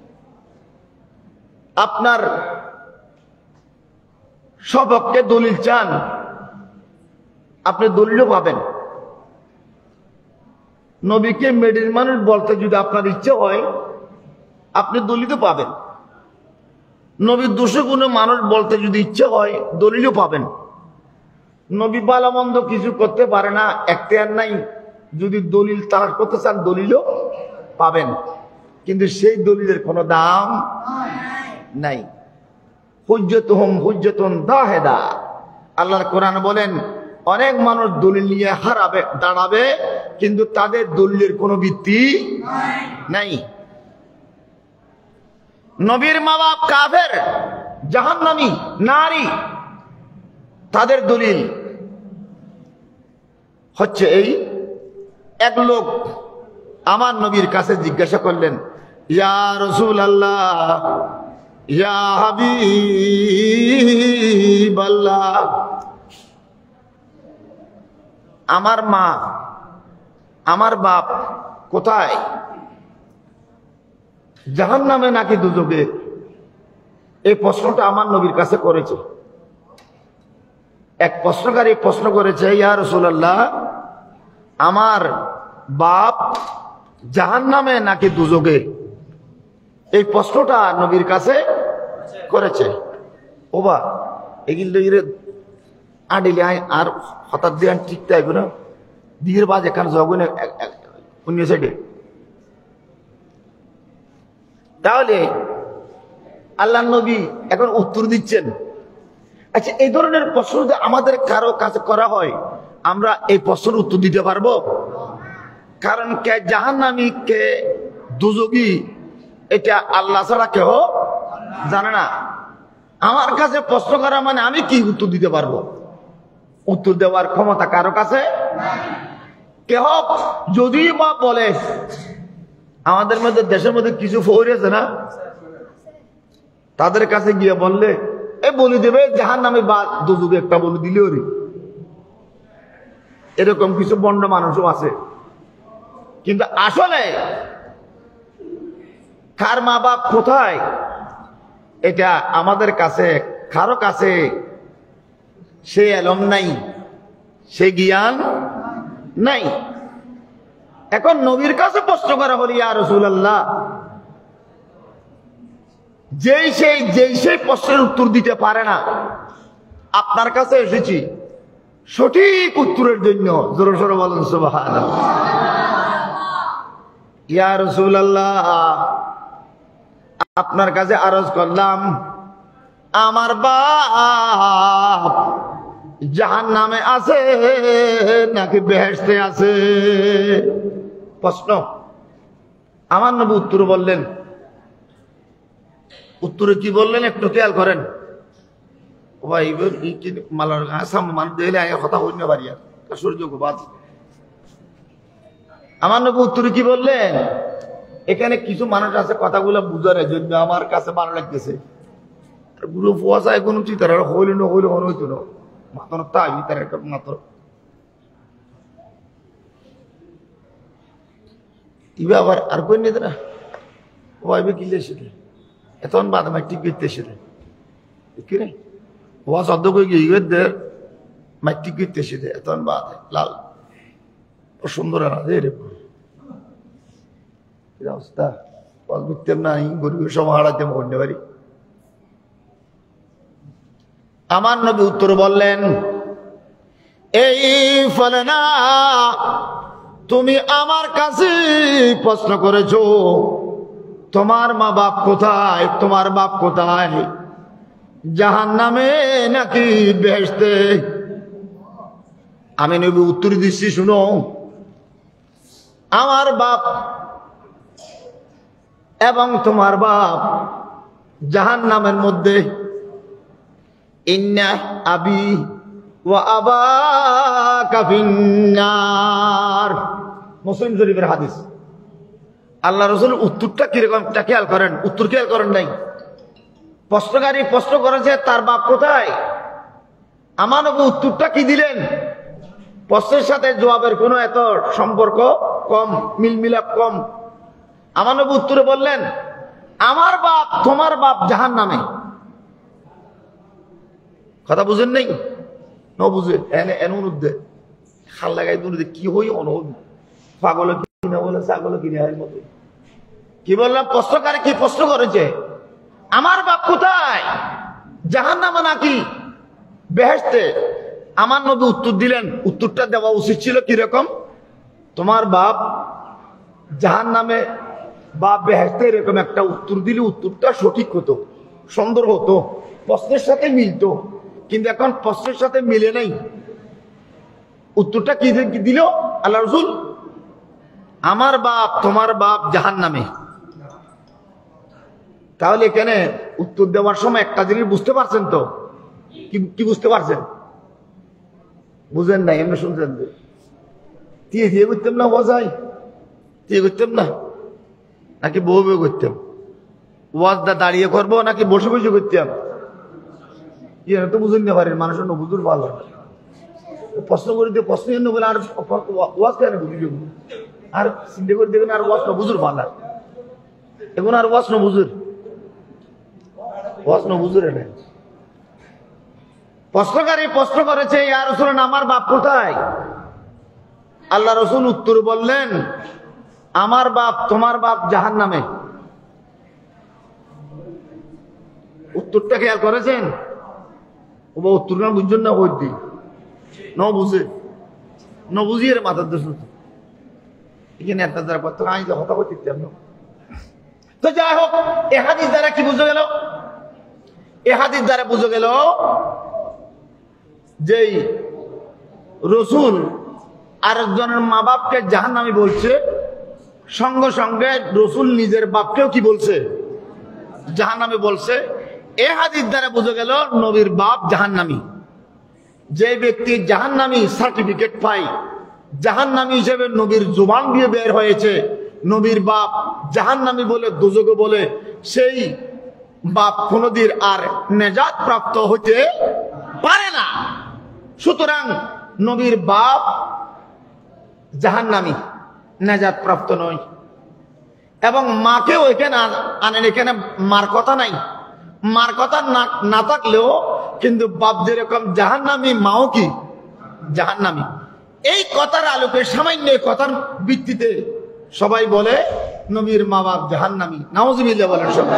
আপনার সপক্ষে দলিল চান, আপনি দলিলও পাবেন। নবীকে মেডির মানুষ বলতে যদি আপনার ইচ্ছে হয়, আপনি দলিলও পাবেন। নবীর দোষে গুণে মানুষ বলতে যদি ইচ্ছে হয়, দলিলও পাবেন। নবী ভালো মন্দ কিছু করতে পারে না, এখতিয়ার নাই। যদি দলিল তালাশ করতে চান, দলিলও পাবেন। কিন্তু সেই দলিলের কোনো দাম নাই। হুজ্জতুহুম হুজ্জাতুন দাহেদা। আল্লাহর কোরআন বলেন, অনেক মানুষ দলিল নিয়ে হারাবে, দাঁড়াবে, কিন্তু তাদের দলিলের কোনো ভিত্তি নাই। নবীর মা বাপ কাফের, জাহান্নামী নারী, তাদের দলিল হচ্ছে এই। এক লোক আমার নবীর কাছে জিজ্ঞাসা করলেন, ইয়া রাসূলুল্লাহ, ইয়া হাবিবাল্লাহ, আমার মা আমার বাপ কোথায়, জাহান্নামে নাকি দুজকে? এই প্রশ্নটা আমার নবীর কাছে করেছে। এক প্রশ্নকারী প্রশ্ন করেছে, ইয়া রাসূলুল্লাহ, আমার বাপ জাহান্নামে নাকি দুজকে? এই প্রশ্নটা নবীর কাছে করেছে। ওবা এগুলো আডিলে আর হঠাৎ দিয়ে ঠিক তাইব না দিয়ের বাজ এখানে জগনে অন্য সাইডে। তাহলে আল্লাহ নবী এখন উত্তর দিচ্ছেন। আচ্ছা, এই ধরনের প্রশ্ন যদি আমাদের কারো কাছে করা হয়, আমরা এই প্রশ্নের উত্তর দিতে পারবো? কারণ কে জাহান্নামী কে দুজগী এটা আল্লাহ ছাড়া কেউ জানে না। আমার কাছে প্রশ্ন করা মানে আমি কি উত্তর দিতে পারবো? উত্তর দেওয়ার ক্ষমতা কারো কাছে কেহ যদি বা বলে। আমাদের মধ্যে দেশের মধ্যে কিছু ফৌর আছে না, তাদের কাছে গিয়ে বললে এ বলে দেবে জাহান্নামী বা দুজকে একটা বলে দিলেও রে। এরকম কিছু বন্ড মানুষও আছে। কিন্তু আসলে কার মা বাপ কোথায় এটা আমাদের কাছে কারো কাছে সে এলম নাই, সে জ্ঞান নাই। এখন নবীর কাছে প্রশ্ন করা হল, ইয়া রাসূলুল্লাহ, যেই সেই যেই সেই প্রশ্নের উত্তর দিতে পারে না, আপনার কাছে এসেছি সঠিক উত্তরের জন্য। জোরে সোরে বলেন সুবহানাল্লাহ। ইয়া রাসূলুল্লাহ, আপনার কাছে আরজ করলাম, আমার বাপ জাহান্নামে আছে নাকি বেহেশতে আছে? প্রশ্ন। আমার নবী উত্তর বললেন। উত্তরে কি বললেন একটু খেয়াল করেন। ভাই মালার মানুষ দেখলে কথা হইন পারি আর সূর্য বাদ। আমার নবী উত্তরে কি বললেন? এখানে কিছু মানুষ আছে কথাগুলো বুঝার জন্য আমার কাছে ভালো লাগতেছে। গুরু ফুয়াশায় কোনো চিন্তা হইল না হইল মনে হইতো না মাত্র তাই তার একটা মাত্র ইবে আবার আর কই নিতে না ওইবে কিলে সেটা এখন বাদ মাটি গিতে সেটা কি রে ওয়া শব্দ কই গিয়ে দে মাটি গিতে সেটা এখন বাদ লাল সুন্দর না রে কি অবস্থা বল বুঝতেম না গরিবের সময় হারাতে মরতে পারি। আমার নবী উত্তর বললেন, এই ফলে না তুমি আমার কাছে প্রশ্ন করেছো তোমার মা বাপ কোথায়, তোমার বাপ কোথায়, জাহান্নামে নাকি বেহেশতে? আমি নবী উত্তর দিচ্ছি, শুনো, আমার বাপ এবং তোমার বাপ জাহান্নামের মধ্যে। ইন্না আবি ওয়া আবাকা ফিন্নার, মুসলিম শরীফের হাদিস। আল্লাহ রাসূল উত্তরটা কিরকম খেয়াল করেন, উত্তর খেয়াল করেন নাই। প্রশ্নকারী প্রশ্ন করেছে তার বাপ কোথায়, আমার নবী উত্তরটা কি দিলেন? প্রশ্নের সাথে জবাবের কোনো এত সম্পর্ক কম, মিলমিলাপ কম। আমার নবী উত্তরে বললেন, আমার বাপ তোমার বাপ জাহান্নামে। কথা বুঝেন নাই? ন বুঝে এনে এন অনুদে খাল লাগাই দুনিতে কি হই অনুদ পাগল কিনা বলে ছাগল কিনে হয় মতো। কি বললাম? প্রশ্নকারী কি প্রশ্ন করেছে? আমার বাপ কোথায়, জাহান্নামে নাকি বেহেশতে? আমার নবী উত্তর দিলেন। উত্তরটা দেওয়া উচিত ছিল কিরকম, তোমার বাপ জাহান্নামে বা বেহেশতে, এরকম একটা উত্তর দিলে উত্তরটা সঠিক হতো, সুন্দর হতো, প্রশ্নের সাথে মিলতো। কিন্তু এখন প্রশ্নের সাথে মিলে নাই। উত্তরটা কি দিল আল্লাহ রাসূল? আমার বাপ তোমার বাপ জাহান্নামে। তাহলে এখানে উত্তর দেওয়ার সময় একটা জিনিস বুঝতে পারছেন তো? কি বুঝতে পারছেন? বুঝেন না? এমনি শুনছেন যে দিয়ে দিয়ে করতাম না, ওয়াজাই দিয়ে করতাম না, নাকি বউ বউ করতাম? ওয়াজটা দাঁড়িয়ে করবো নাকি বসে বসে করতাম? ইয়ে তো বুঝুন না পারেন, মানুষের নবুজুর ভালো প্রশ্ন করে দিয়ে প্রশ্ন জন্য বলে আর ওয়াজ কেন বুঝি আর চিন্তা করে দেখবেন আর ওয়াজ নবুজুর ভালো, এখন আর ওয়াজ নবুজুর ওয়াজ নবুজুর এনে প্রশ্নকারী প্রশ্ন করেছে, ইয়া রাসূলুল্লাহ আমার বাপ কোথায়? আল্লাহ রাসূল উত্তর বললেন, আমার বাপ তোমার বাপ জাহান্নামে। উত্তরটা খেয়াল করেছেন? ও উত্তর না বুঝছেন না? বই দি ন বুঝে ন বুঝিয়ে মাথার দোষ এখানে একটা দ্বারা কত আমি হতা করতে তো যাই হোক, এ হাদিস দ্বারা কি বুঝে গেল? এ হাদিস দ্বারা বুঝে গেল যে রাসূল আরেকজনের মা বাপকে জাহান্নামী বলছে, সঙ্গে সঙ্গে রাসূল নিজের বাপকেও কি বলছে? জাহান্নামী বলছে। এ হাদিস দ্বারা বুঝে গেল নবীর বাপ জাহান্নামী। যে ব্যক্তি জাহান্নামী সার্টিফিকেট পায়, জাহান্নামী হিসেবে নবীর জবান দিয়ে বের হয়েছে, নবীর বাপ জাহান্নামী বলে দোজখে বলে, সেই বাপ কোনদিন আর নেজাত প্রাপ্ত হতে পারে না। সুতরাং নবীর বাপ জাহান্নামী, নেজাত প্রাপ্ত নয়। এবং মাকেও এখানে আনেন, এখানে মার কথা নাই। মার কথা না থাকলেও কিন্তু বাপ যেরকম জাহান্নামী, মাও কি জাহান্নামী। এই কথার আলোকে, সামান্য কথার ভিত্তিতে সবাই বলে নবীর মা বাপ জাহান্নামী। নাউজুবিল্লাহ বলেন সবাই।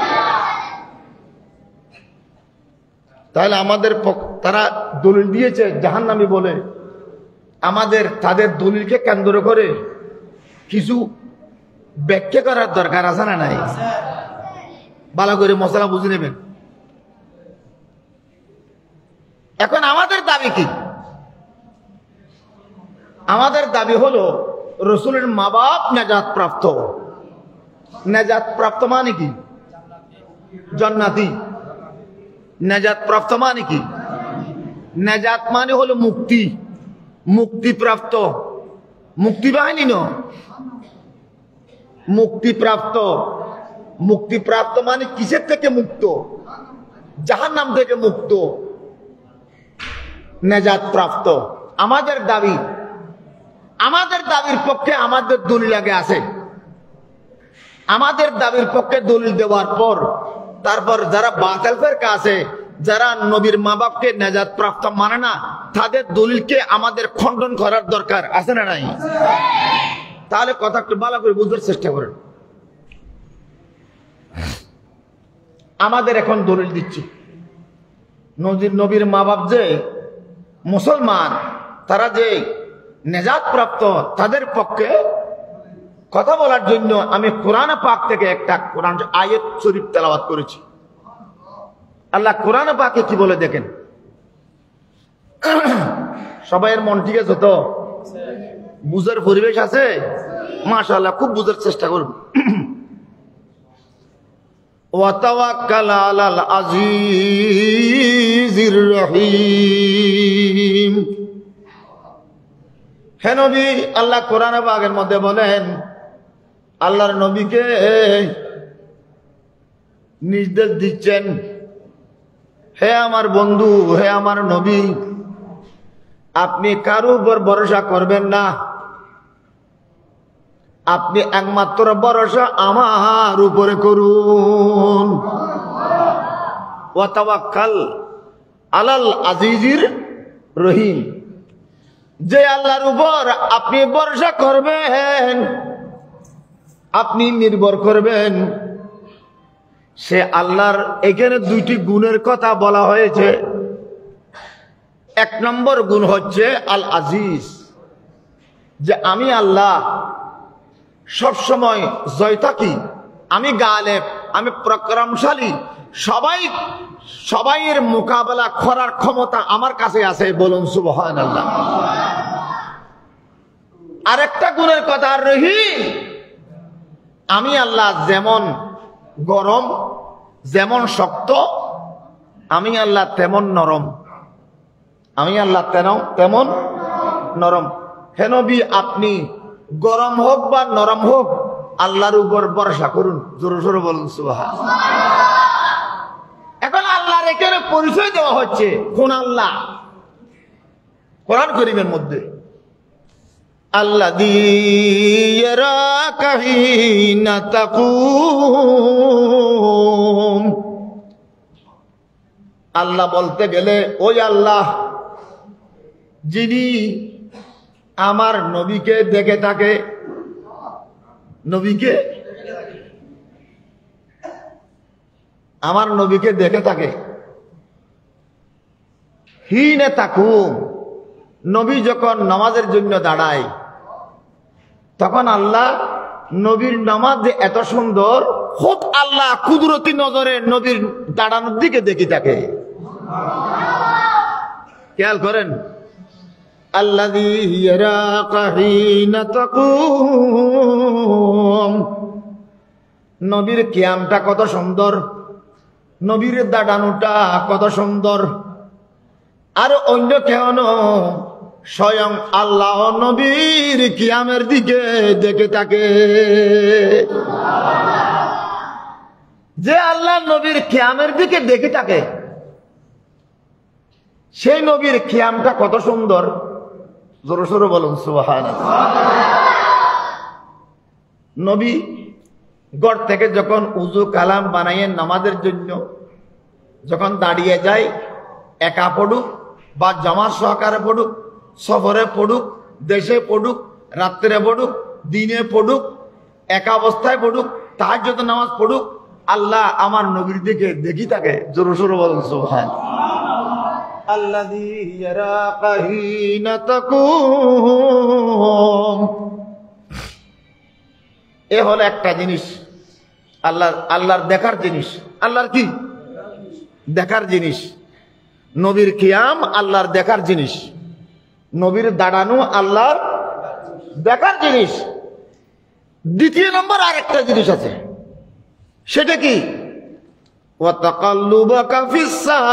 তাহলে আমাদের তারা দলিল দিয়েছে জাহান্নামী বলে, আমাদের তাদের দলিলকে কেন্দ্র করে কিছু ব্যাখ্যা করার দরকার আছে না নাই? ভালো করে মশলা বুঝে নেবেন। এখন আমাদের দাবি কি? আমাদের দাবি হলো রাসূলের মা বাপ নেজাত প্রাপ্ত। নেজাত প্রাপ্ত মানে কি? জান্নাতি। নেজাত প্রাপ্ত মানে কি? নেজাত মানে হলো মুক্তি, মুক্তি প্রাপ্ত। মুক্তি বাহিনী ন মুক্তি প্রাপ্ত। মুক্তি প্রাপ্ত মানে কিসের থেকে মুক্ত? জাহান্নাম থেকে মুক্ত, নেজাত প্রাপ্ত। আমাদের দাবি, আমাদের দাবির পক্ষে আমাদের দলিল আগে আছে। আমাদের দাবির পক্ষে দলিল দেওয়ার পর তারপর যারা বাতিল ফিরকা আছে, যারা নবীর মা বাপকে নেজাত প্রাপ্ত মানে না, তাদের দলিলকে আমাদের খণ্ডন করার দরকার আছে না নাই? তাহলে কথা একটু ভালো করে বুঝার চেষ্টা করেন। আমাদের এখন দলিল দিচ্ছি, নবীর নবীর মা বাপ যে মুসলমান, তারা যে নেজাত প্রাপ্ত, তাদের পক্ষে কথা বলার জন্য আমি কোরআন পাক থেকে একটা কোরআন আয়াত শরীফ তেলাওয়াত করেছি। আল্লাহ কোরআন পাকে কি বলে দেখেন। সবাইয়ের মন ঠিক আছে তো? বুঝার পরিবেশ আছে? মাশাআল্লাহ, খুব বুঝার চেষ্টা করব। ওয়াতাওয়াক্কাল আলাল আজিজির রহিম। হে নবী, আল্লাহ কোরআন পাকের মধ্যে বলেন, আল্লাহর নবীকে নির্দেশ দিচ্ছেন, হে আমার বন্ধু, হে আমার নবী, আপনি কারো উপর ভরসা করবেন না, আপনি একমাত্র ভরসা আমার উপরে করুন। ওয়া তাওয়াক্কাল আলাল আজিজির রহিম। যে আল্লাহর উপর আপনি ভরসা করবেন, আপনি নির্ভর করবেন, সে আল্লাহর এখানে দুইটি গুণের কথা বলা হয়েছে। এক নম্বর গুণ হচ্ছে আল আজিজ, যে আমি আল্লাহ সব সময় জয় থাকি, আমি গালেব, আমি পরাক্রমশালী, সবাই সবাইয়ের মোকাবেলা করার ক্ষমতা আমার কাছে আছে। বলুন সুবহানাল্লাহ। আরেকটা গুণের কথা রহিম, আমি আল্লাহ যেমন গরম, যেমন শক্ত আমি আল্লাহ তেমন নরম, আমি আল্লাহ তেমন তেমন নরম। হে নবী, আপনি গরম হোক বা নরম হোক আল্লাহর উপর ভরসা করুন। জোরে জোরে বলুন সুবহানাল্লাহ। এখন আল্লাহর এখানে পরিচয় দেওয়া হচ্ছে কোন আল্লাহ? কোরআন কারীমের মধ্যে আল্লাযী ইয়ারাকা হিনা তাকুম। আল্লাহ বলতে গেলে ওই আল্লাহ যিনি আমার নবীকে দেখে থাকে, নবীকে আমার নবীকে দেখে থাকে। হিনা তাকুম, নবী যখন নামাজের জন্য দাঁড়ায় তখন আল্লাহ নবীর নামাজ যে এত সুন্দর, খুব আল্লাহ কুদরতি নজরে নবীর দাঁড়ানোর দিকে দেখি থাকে। খেয়াল করেন, আল্লাযী ইয়ারাকা হিনা তাকুম। নবীর কিয়ামটা কত সুন্দর, নবীর দাঁড়ানোটা কত সুন্দর। আর অন্য কেউ নয়, স্বয়ং আল্লাহ নবীর কিয়ামের দিকে দেখে থাকে। যে আল্লাহ নবীর কিয়ামের দিকে দেখে থাকে সেই নবীর কিয়ামটা কত সুন্দর। জোরে সোরে বলুন সুবহানাল্লাহ। নবী ঘর থেকে যখন উযু কালাম বানাইয়ে নামাজের জন্য যখন দাঁড়িয়ে যায়, একা পড়ুক বা জামাত সহকারে পড়ুক, সফরে পড়ুক, দেশে পড়ুক, রাত্রে পড়ুক, দিনে পড়ুক, একা অবস্থায় পড়ুক, তাহাজ্জুদ নামাজ পড়ুক, আল্লাহ আমার নবীর দিকে দেখি থাকে। জোরে সোরে বলুন সুবহানাল্লাহ। আল্লাযী ইয়ারাকা হিনা তাকুম। এ হলো একটা জিনিস, আল্লাহ আল্লাহর দেখার জিনিস। আল্লাহর কি দেখার জিনিস? নবীর কিয়াম আল্লাহর দেখার জিনিস, নবীর দাঁড়ানো আল্লাহর দেখার জিনিস। দ্বিতীয় নম্বর আরেকটা জিনিস আছে, সেটা কি? ওয়া তাকাল্লুবাকা ফিস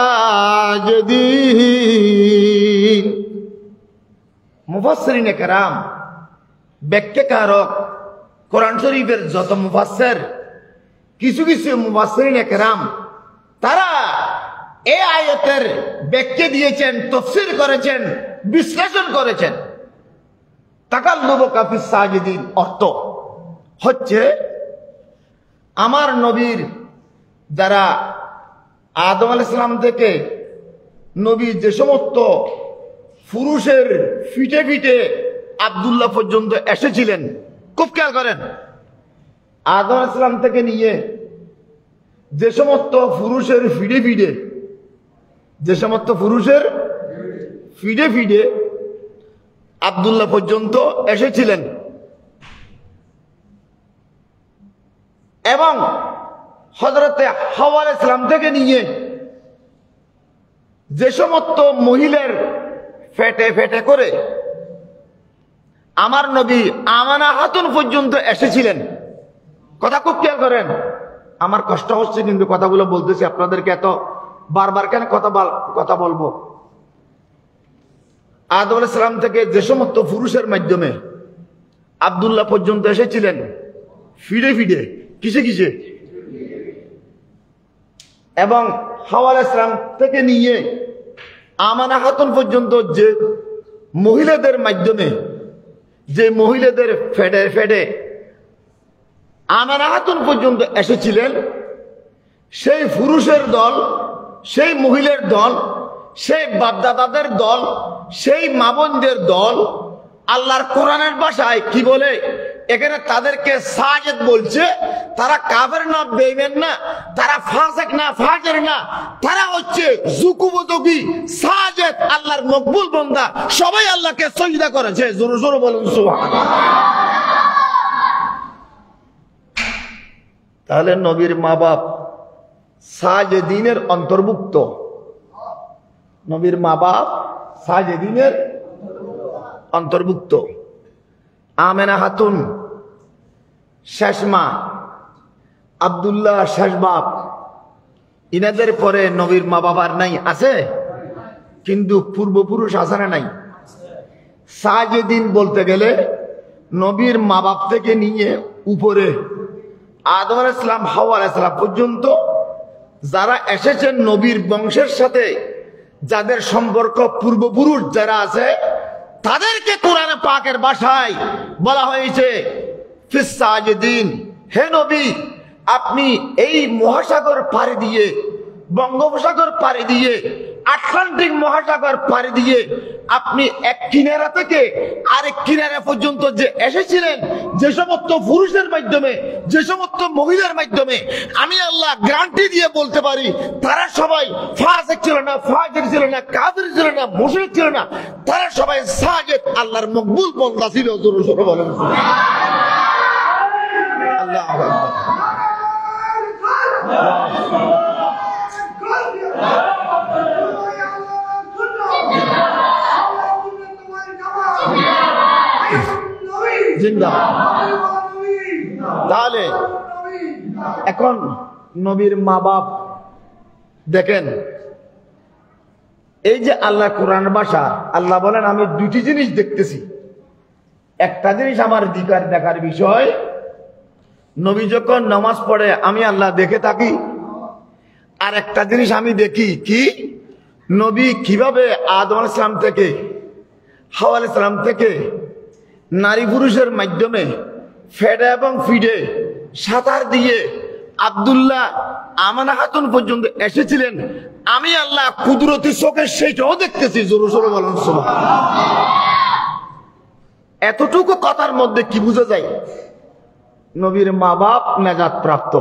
সাজিদিন। মুফাসসিরিনে কেরাম, ব্যাখ্যাকারক, কোরআন শরীফের যত মুফাসসির, কিছু কিছু মুফাসসিরিনে কেরাম তারা এই আয়াতের ব্যাখ্যা দিয়েছেন, তাফসীর করেছেন, বিশ্লেষণ করেছেন। তাকাল্লুবাকা ফিস সাজিদিন অর্থ হচ্ছে আমার নবীর যারা আদম আলাইহিস সালাম থেকে নবী যে সমস্ত পুরুষের ফিটে ফিটে আব্দুল্লাহ পর্যন্ত এসেছিলেন, খুব খেয়াল করেন, আদম আলাইহিস সালাম থেকে নিয়ে যে সমস্ত পুরুষের ফিডে ফিডে যে সমস্ত পুরুষের ফিডে ফিডে আব্দুল্লাহ পর্যন্ত এসেছিলেন, এবং হযরতে হাওয়া আলাইহিস সালাম থেকে নিয়ে যে সমস্ত মহিলার ফেটে ফেটে করে আমার নবী আমানা খাতুন পর্যন্ত এসেছিলেন। কথা খুব খেয়াল করেন, আমার কষ্ট হচ্ছে কিন্তু কথাগুলো বলতেছি আপনাদেরকে, এত বারবার কেন কথা কথা বলবো। আদম আলাইহিস সালাম থেকে যে সমস্ত পুরুষের মাধ্যমে আব্দুল্লাহ পর্যন্ত এসেছিলেন, ফিডে ফিডে কিসে কিসে, এবং হাওয়া আলাইহিস সালাম থেকে নিয়ে আমানা খাতুন পর্যন্ত যে মহিলাদের মাধ্যমে, যে মহিলাদের ফেডে ফেডে আমানা খাতুন পর্যন্ত এসেছিলেন, সেই পুরুষের দল, সেই মহিলার দল, সেই বাপদাদাদের দল, সেই মা বোনদের দল আল্লাহর কোরআনের ভাষায় কি বলে? এখানে তাদেরকে সাজেদ বলছে। তারা কাফের না, বেঈমান না, তারা ফাসিক না, ফাজির না, তারা হচ্ছে যুকুবতকি সাজেদ, আল্লাহর মকবুল বান্দা, সবাই আল্লাহকে সিজদা করেছে। জোরে জোরে বলুন সুবহানাল্লাহ। তাহলে নবীর মা বাপ সাজেদিনের অন্তর্ভুক্ত, নবীর মা বাপ সাজেদিনের অন্তর্ভুক্ত। আমেনা খাতুন শেষ মা, আব্দুল্লাহ শেষ বাপ, ইনাদের পরে নবীর মা বাবার নাই আছে, কিন্তু পূর্বপুরুষ আছে না নাই? সাজেদিন বলতে গেলে নবীর মা বাপ থেকে নিয়ে উপরে আদম আলাইহিস সালাম, হাওয়া আলাইহিস সালাম পর্যন্ত যারা এসেছেন নবীর বংশের সাথে, যাদের সম্পর্ক পূর্বপুরুষ যারা আছে, তাদেরকে কোরআন পাকের ভাষায় বলা হয়েছে ফিস সাজিদিন। হে নবী, আপনি এই মহাসাগর পাড়ি দিয়ে, বঙ্গোপসাগর পাড়ি দিয়ে, আটলান্টিক মহাসাগর পাড়ি দিয়ে আপনি এক কিনারা থেকে আরেক কিনারা পর্যন্ত যে এসেছিলেন, যে সমস্ত পুরুষের মাধ্যমে, যে সমস্ত মহিলার মাধ্যমে, আমি আল্লাহ গ্যারান্টি দিয়ে বলতে পারি তারা সবাই ফাসিক ছিল না, ফাজির ছিল না, কাফির ছিল না, মুশরিক ছিল না, তারা সবাই সাজেদ, আল্লাহর মকবুল বান্দা ছিল। জোরে জোরে বলেন আল্লাহু আকবার। তাহলে এখন নবীর মা বাপ দেখেন, এই যে আল্লাহ কোরআন ভাষা, আল্লাহ বলেন আমি দুটি জিনিস দেখতেছি। একটা জিনিস আমার দিকার দেখার বিষয়, নবী যখন নামাজ পড়ে আমি আল্লাহ দেখে থাকি। আর একটা জিনিস আমি দেখি কি, নবী কিভাবে আদম আলাইহিস সালাম থেকে, হাওয়া আলাইহিস সালাম থেকে নারী পুরুষের মাধ্যমে ফেডে এবং ফিডে সাঁতার দিয়ে আব্দুল্লাহ আমানা খাতুন পর্যন্ত এসেছিলেন। আমি আল্লাহ কুদরতি চোখে সেইটাও দেখতেছি। জোরে জোরে বলেন সুবহানাল্লাহ। এতটুকু কথার মধ্যে কি বোঝা যায়? নবীর মা বাপ নাজাত প্রাপ্ত,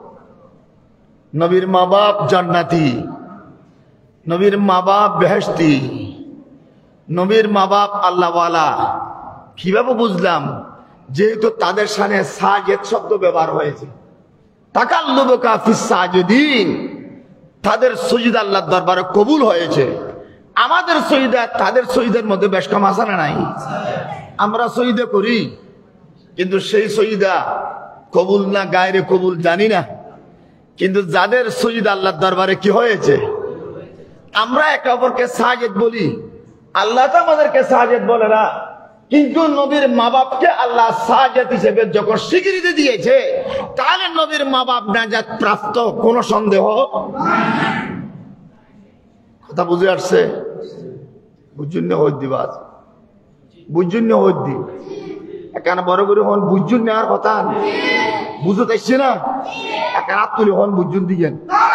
নবীর মা বাপ জান্নাতি, নবীর মা বাপ বেহেশতি, নবীর মা বাপ আল্লাহওয়ালা। কিভাবে বুঝলাম? যেহেতু তাদের সামনে সাজেদ শব্দ ব্যবহার হয়েছে। তাকাল্লুবুকা ফিস সাজিদিন, তাদের সজদা আল্লাহর দরবারে কবুল হয়েছে। আমাদের সজদা তাদের সজদার মধ্যে বেশ কম আছে না নাই? আমরা সজদা করি, কিন্তু সেই সজদা কবুল না গায়রে কবুল জানি না। কিন্তু যাদের সজদা আল্লাহর দরবারে কি হয়েছে, আমরা একে অপরকে সাজেদ বলি, আল্লাহ তো আমাদেরকে সাজেদ বলে না। কিন্তু নবীর মা বাপকে আল্লাহ সাজেদ হিসেবে যখন স্বীকৃতি দিয়েছে, তাহলে নবীর মা বাপ নাজাত প্রাপ্ত, কোনো সন্দেহ। কথা বুঝে আসছে? বুঝুন হই দিবা, বুঝুন হই দি এখানে বড় করে হন, বুঝুন নেওয়ার কথা বুঝতে চাইছে না, এখানে হাত তুলে হন, বুঝুন দিয়েন।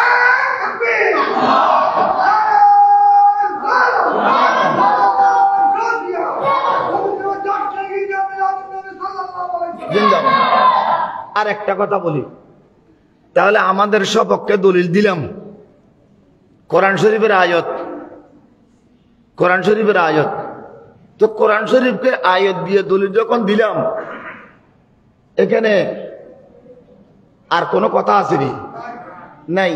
আর একটা কথা বলি, তাহলে আমাদের সপক্ষে দলিল দিলাম কোরআন শরীফের আয়াত, কোরআন শরীফের আয়াত। তো কোরআন শরীফকে আয়াত দিয়ে দলিল যখন দিলাম, এখানে আর কোনো কথা আসেনি নাই।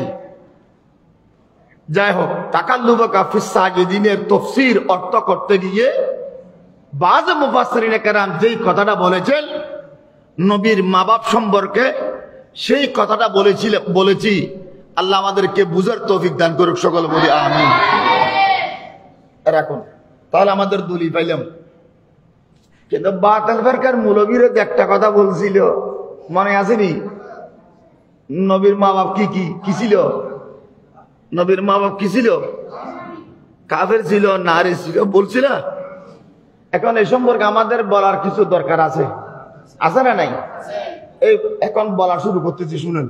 যাই হোক, তাকাল্লুবুকা ফিস সাজিদিনের তাফসীর অর্থ করতে গিয়ে বায মুফাসসিরিনে কেরাম যেই কথাটা বলেছেন নবীর মা বাপ সম্পর্কে, সেই কথাটা বলেছিল বলেছি। আল্লাহ আমাদেরকে বুঝার তৌফিক দান করুক, সকল বলি আমিন। রাখুন, তাহলে আমাদের দলিল পাইলাম। কিন্তু বাতিল ফিরকার মৌলবীরা একটা কথা বলছিল, মনে আসেনি? নবীর মা বাপ কি কি কি ছিল? নবীর মা বাপ কি ছিল? কাফের ছিল, নারী ছিল, বলছিল। এখন এই সম্পর্কে আমাদের বলার কিছু দরকার আছে, আছে না নাই? এই এখন বলা শুরু করতেছি, শুনেন।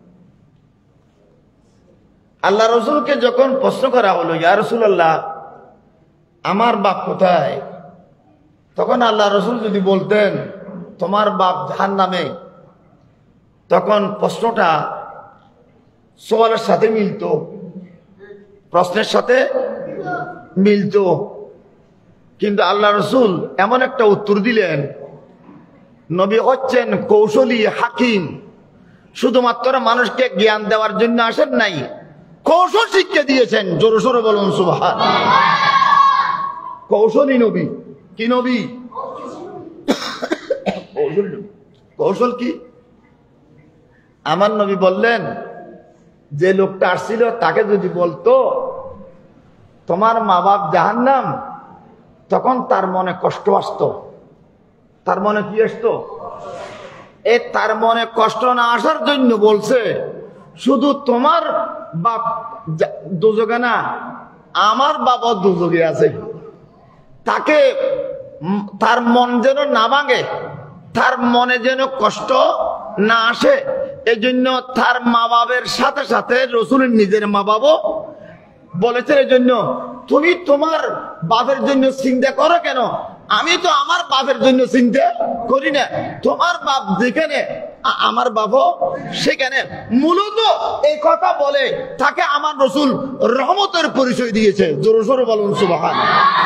আল্লাহ রসুলকে যখন প্রশ্ন করা হলো, ইয়া রাসূলুল্লাহ আমার বাপ কোথায়, তখন আল্লাহ রসুল যদি বলতেন তোমার বাপ জাহান্নামে, তখন প্রশ্নটা সওয়ালের সাথে মিলতো, প্রশ্নের সাথে মিলতো। কিন্তু আল্লাহ রসুল এমন একটা উত্তর দিলেন, নবী হচ্ছেন কৌশলী হাকিম, শুধুমাত্র মানুষকে জ্ঞান দেওয়ার জন্য আসেন নাই, কৌশল শিক্ষা দিয়েছেন। জোরে সোরে বলুন সুবহানাল্লাহ। কৌশলী নবী। কি নবী? কৌশল। কৌশল কি? আমার নবী বললেন, যে লোকটা আসছিল তাকে যদি বলতো তোমার মা বাপ জাহান্নাম, তখন তার মনে কষ্ট আসতো। তার মনে কি আসতো? এ তার মনে কষ্ট না আসার জন্য বলছে, শুধু তোমার বাপ দোজগে না, আমার বাবা দোজগে আছে। তাকে তার মন যেন না ভাঙে, তার মনে যেন কষ্ট না আসে, এই জন্য তার মা বাবের সাথে সাথে রসুলের নিজের মা বাবা বলেছেন, এই জন্য তুমি তোমার বাপের জন্য চিন্তা করো কেন? আমি তো আমার বাপের জন্য চিন্তা করি না। তোমার বাপ যেখানে আমার বাপও সেখানে। মূলত এই কথা বলে তাকে আমার রসুল রহমতের পরিচয় দিয়েছে। জোরে সোরে বলুন সুবহানাল্লাহ।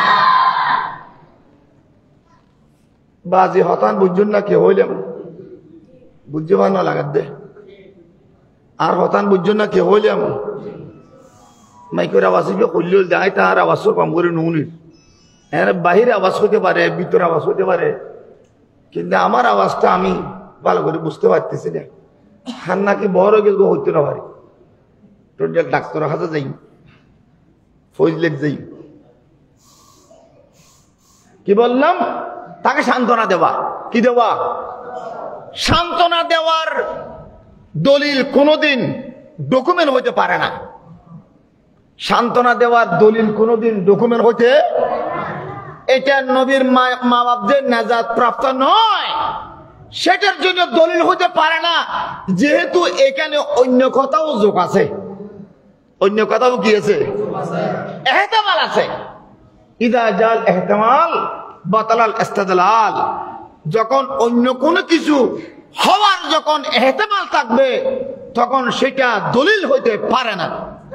বাজি হতান বুঝুন না কে হইলাম, বুঝতে পার না লাগাত দে। আর হতান বুঝুন না কে হইলাম, মাইকের আওয়াজ করলেও যায়, তার আওয়াজ কম করে নুনির। হ্যাঁ, বাহিরে আওয়াজ হতে পারে, ভিতরে আওয়াজ হতে পারে, কিন্তু আমার আওয়াজটা আমি ভালো করে বুঝতে পারতেছি না। হার নাকি বড় গেল হইতে না পারি, টোটাল ডাক্তার হাতে যাই, ফজলেক যাই। কি বললাম? তাকে সান্ত্বনা দেওয়া। কি দেওয়া? সান্ত্বনা দেওয়ার দলিল কোনোদিন ডকুমেন্ট হইতে পারে না। সান্ত্বনা দেওয়ার দলিল কোনোদিন ডকুমেন্ট হইতে, এটা নবীর মা বাপ যে নাজাত প্রাপ্ত নয় সেটার জন্য দলিল হতে পারে না, যেহেতু এখানে অন্য কথাও যোগ আছে। অন্য কথাও কি আছে? এহতেমাল আছে। ইদা জাল এহতেমাল বাতালাল ইস্তেদলাল। যখন অন্য কোনো কিছু হওয়ার যখন এহতেমাল থাকবে, তখন সেটা দলিল হইতে পারে না।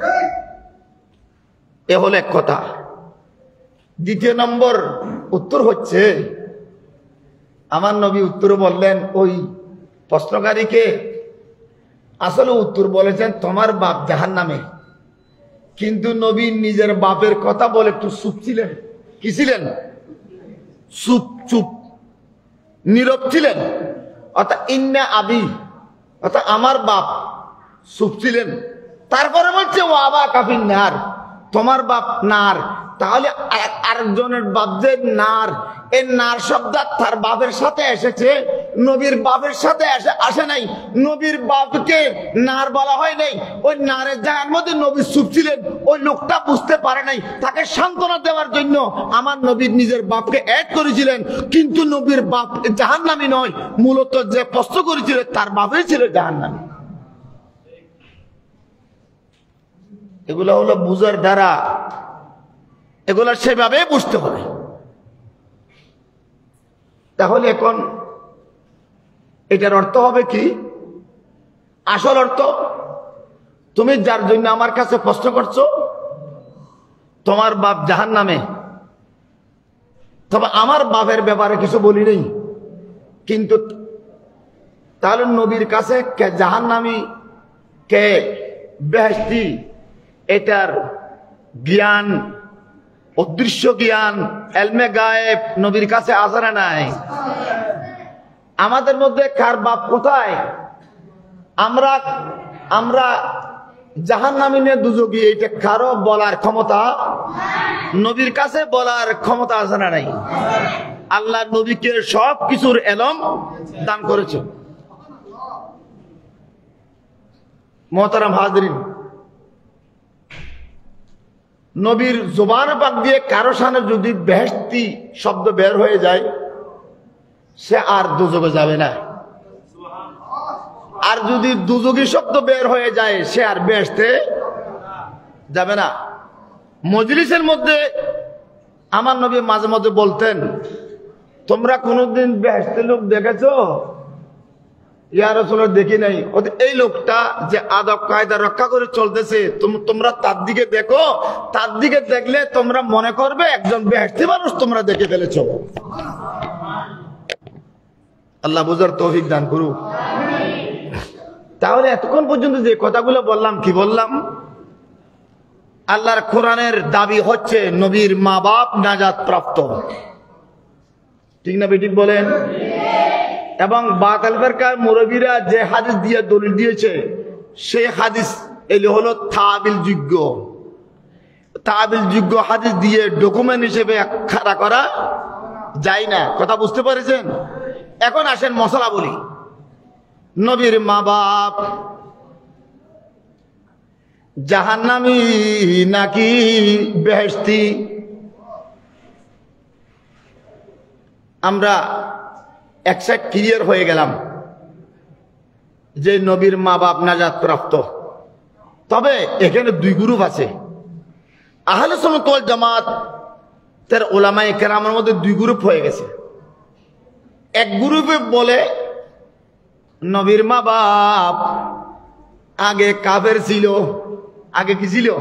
এ হলো এক কথা। দ্বিতীয় নম্বর উত্তর হচ্ছে, আমার নবী উত্তর বললেন ওই প্রশ্নকারীকে, আসলে উত্তর বলেছেন তোমার বাপ জাহান্নামে। কিন্তু নবী নিজের বাপের কথা বলে একটু চুপ ছিলেন। কি ছিলেন? চুপ চুপ নীরব ছিলেন। অর্থাৎ ইন্না আবি, অর্থাৎ আমার বাপ, চুপ ছিলেন। তারপরে বলছে ও আবা কাফিন নার, তোমার বাপ নার। তাহলে আরেকজনের বাপ যে নার, এই নার শব্দ তার বাপের সাথে এসেছে, নবীর বাপের সাথে আসে নাই। নবীর বাপকে নার বলা হয় নাই। ওই নারের জায়গার মধ্যে নবী চুপ ছিলেন। ওই লোকটা বুঝতে পারে নাই, তাকে সান্ত্বনা দেওয়ার জন্য আমার নবীর নিজের বাপকে অ্যাড করেছিলেন। কিন্তু নবীর বাপ জাহান্নামী নয়, মূলত যে প্রশ্ন করেছিলেন তার বাপই ছিল জাহান্নামী। এগুলো হলো বুঝার দ্বারা, এগুলো সেভাবে বুঝতে হবে। তাহলে এখন এটার অর্থ হবে কি? আসল অর্থ, তুমি যার জন্য আমার কাছে প্রশ্ন করছো তোমার বাপ জাহান্নামে, তবে আমার বাপের ব্যাপারে কিছু বলি নেই। কিন্তু তাহলে নবীর কাছে কে জাহান্নামী কে বেহেশতি, এটার জ্ঞান, অদৃশ্য জ্ঞান, এলমে গায়েব নবীর কাছে আছে না নাই? আমাদের মধ্যে কার বাপ কোথায়? আমরা আমরা জাহান্নামী নে দুজগী, এটা কারো বলার ক্ষমতা, নবীর কাছে বলার ক্ষমতা আছে না নাই? আল্লাহ নবীকে সব কিছুর এলম দান করেছে। মোহতারাম হাজরিন, নবীর জবান পাক দিয়ে কারো সামনে যদি বেহেশতি শব্দ বের হয়ে যায়, সে আর দুজগে যাবে না। আর যদি দুজগী শব্দ বের হয়ে যায়, সে আর বেহেশতে যাবে না। মজলিসের মধ্যে আমার নবী মাঝে মাঝে বলতেন, তোমরা কোনোদিন বেহেশতের লোক দেখেছো? ইয়া রাসূলুল্লাহ দেখি নাই। এই লোকটা যে আদব কায়দা রক্ষা করে চলতেছে, তোমরা তার দিকে দেখো, তার দিকে দেখলে তোমরা মনে করবে একজন বেহেশতি মানুষ তোমরা দেখে ফেলেছো। আল্লাহ বুঝার তৌফিক দান করুক। তাহলে এতক্ষণ পর্যন্ত যে কথাগুলো বললাম, কি বললাম? আল্লাহর কোরআনের দাবি হচ্ছে নবীর মা বাপ নাজাত প্রাপ্ত। ঠিক না বেঠিক বলেন? এবং বাতিল ফিরকার মুরব্বীরা যে হাদিস দিয়ে দলিল দিয়েছে সেই হাদিস এলি হলো তাবিল যোগ্য। তাবিল যোগ্য হাদিস দিয়ে ডকুমেন্ট হিসেবে খাড়া করা যায় না। কথা বুঝতে পেরেছেন? এখন আসেন মশলা বলি। নবীর মা বাপ জাহান্নামী নাকি বেহেশতি? আমরা একসাথে ক্লিয়ার হয়ে গেলাম যে নবীর মা বাপ নাজাত প্রাপ্ত। তবে এখানে দুই গ্রুপ আছে। আহলে সুন্নাত ওয়াল জামাত তার উলামায়ে কেরামের মধ্যে দুই গ্রুপ হয়ে গেছে। এক গ্রুপে বলে নবীর মা বাপ আগে কাফের ছিল, আগে কি ছিল,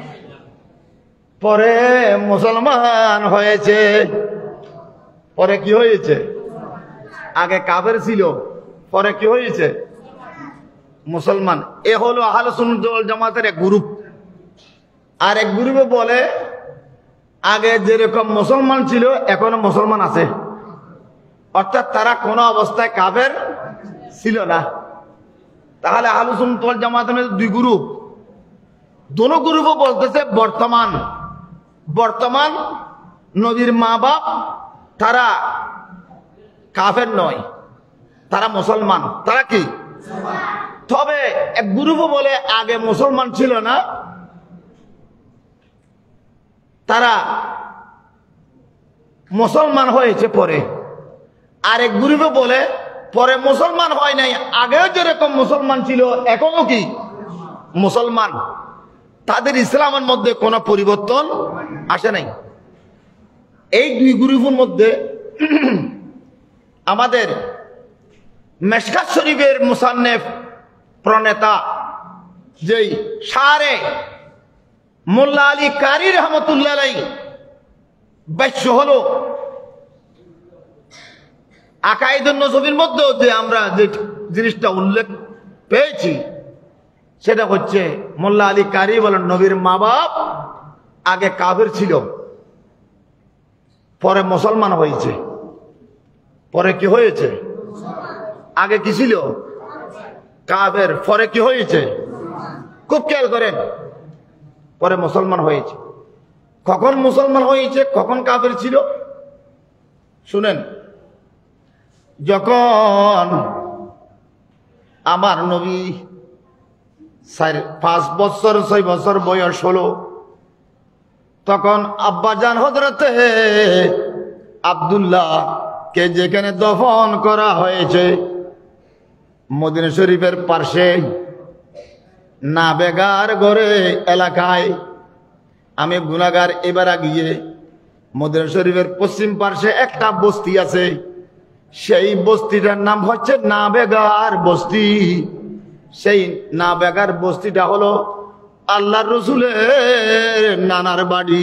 পরে মুসলমান হয়েছে। পরে কি হয়েছে? আগে কাফের ছিল, পরে কি হয়েছে? মুসলমান। এ হলো আহলে সুন্নাত ওয়াল জামাতের এক গ্রুপ। আর এক গ্রুপে বলে আগে যেরকম মুসলমান ছিল এখনো মুসলমান আছে, অর্থাৎ তারা কোনো অবস্থায় কাফের ছিল না। তাহলে আহলে সুন্নাত ওয়াল জামাতের দুই গ্রুপ। দোনো গ্রুপও বলতেছে বর্তমান বর্তমান নবীর মা বাপ তারা কাফের নয়, তারা মুসলমান। তারা কি? তবে এক গ্রুপও বলে আগে মুসলমান ছিল না, তারা মুসলমান হয়েছে পরে। আর এক গ্রুপে বলে পরে মুসলমান হয় নাই, আগেও যেরকম মুসলমান ছিল এখনো কি মুসলমান। তাদের ইসলামের মধ্যে কোনো পরিবর্তন আসে নাই। এই দুই গ্রুপের মধ্যে আমাদের মেশকাত শরীফের মুসান্নেফ প্রণেতা যেই শারে মোল্লা আলী কারি রহমতুল্লাহ আলাইহি বাক্য হলো আকাইদুন নসবের মধ্যে যে আমরা যে জিনিসটা উল্লেখ পেয়েছি সেটা হচ্ছে মোল্লা আলী কারি বলেন নবীর মা বাপ আগে কাফের ছিল, পরে মুসলমান হয়েছে। পরে কি হয়েছে? আগে কি ছিল? কাফের। পরে কি হয়েছে? খুব খেয়াল করেন, পরে মুসলমান হয়েছে। কখন মুসলমান হয়েছে, কখন কাফের ছিল? শুনেন, যখন আমার নবী পাঁচ বছর ছয় বছর বয়স হলো তখন আব্বাজান হযরতে আব্দুল্লাহ কে যেখানে দফন করা হয়েছে মদিনা শরীফের পাশে নাবেগার গড়ে এলাকায়, আমি গুনাহগার এবার গিয়ে মদিনা শরীফের পশ্চিম পাশে একটা বস্তি আছে, সেই বস্তিটার নাম হচ্ছে নাবেগার বস্তি। সেই নাবেগার বস্তিটা হলো আল্লাহ রসুলের নানার বাড়ি।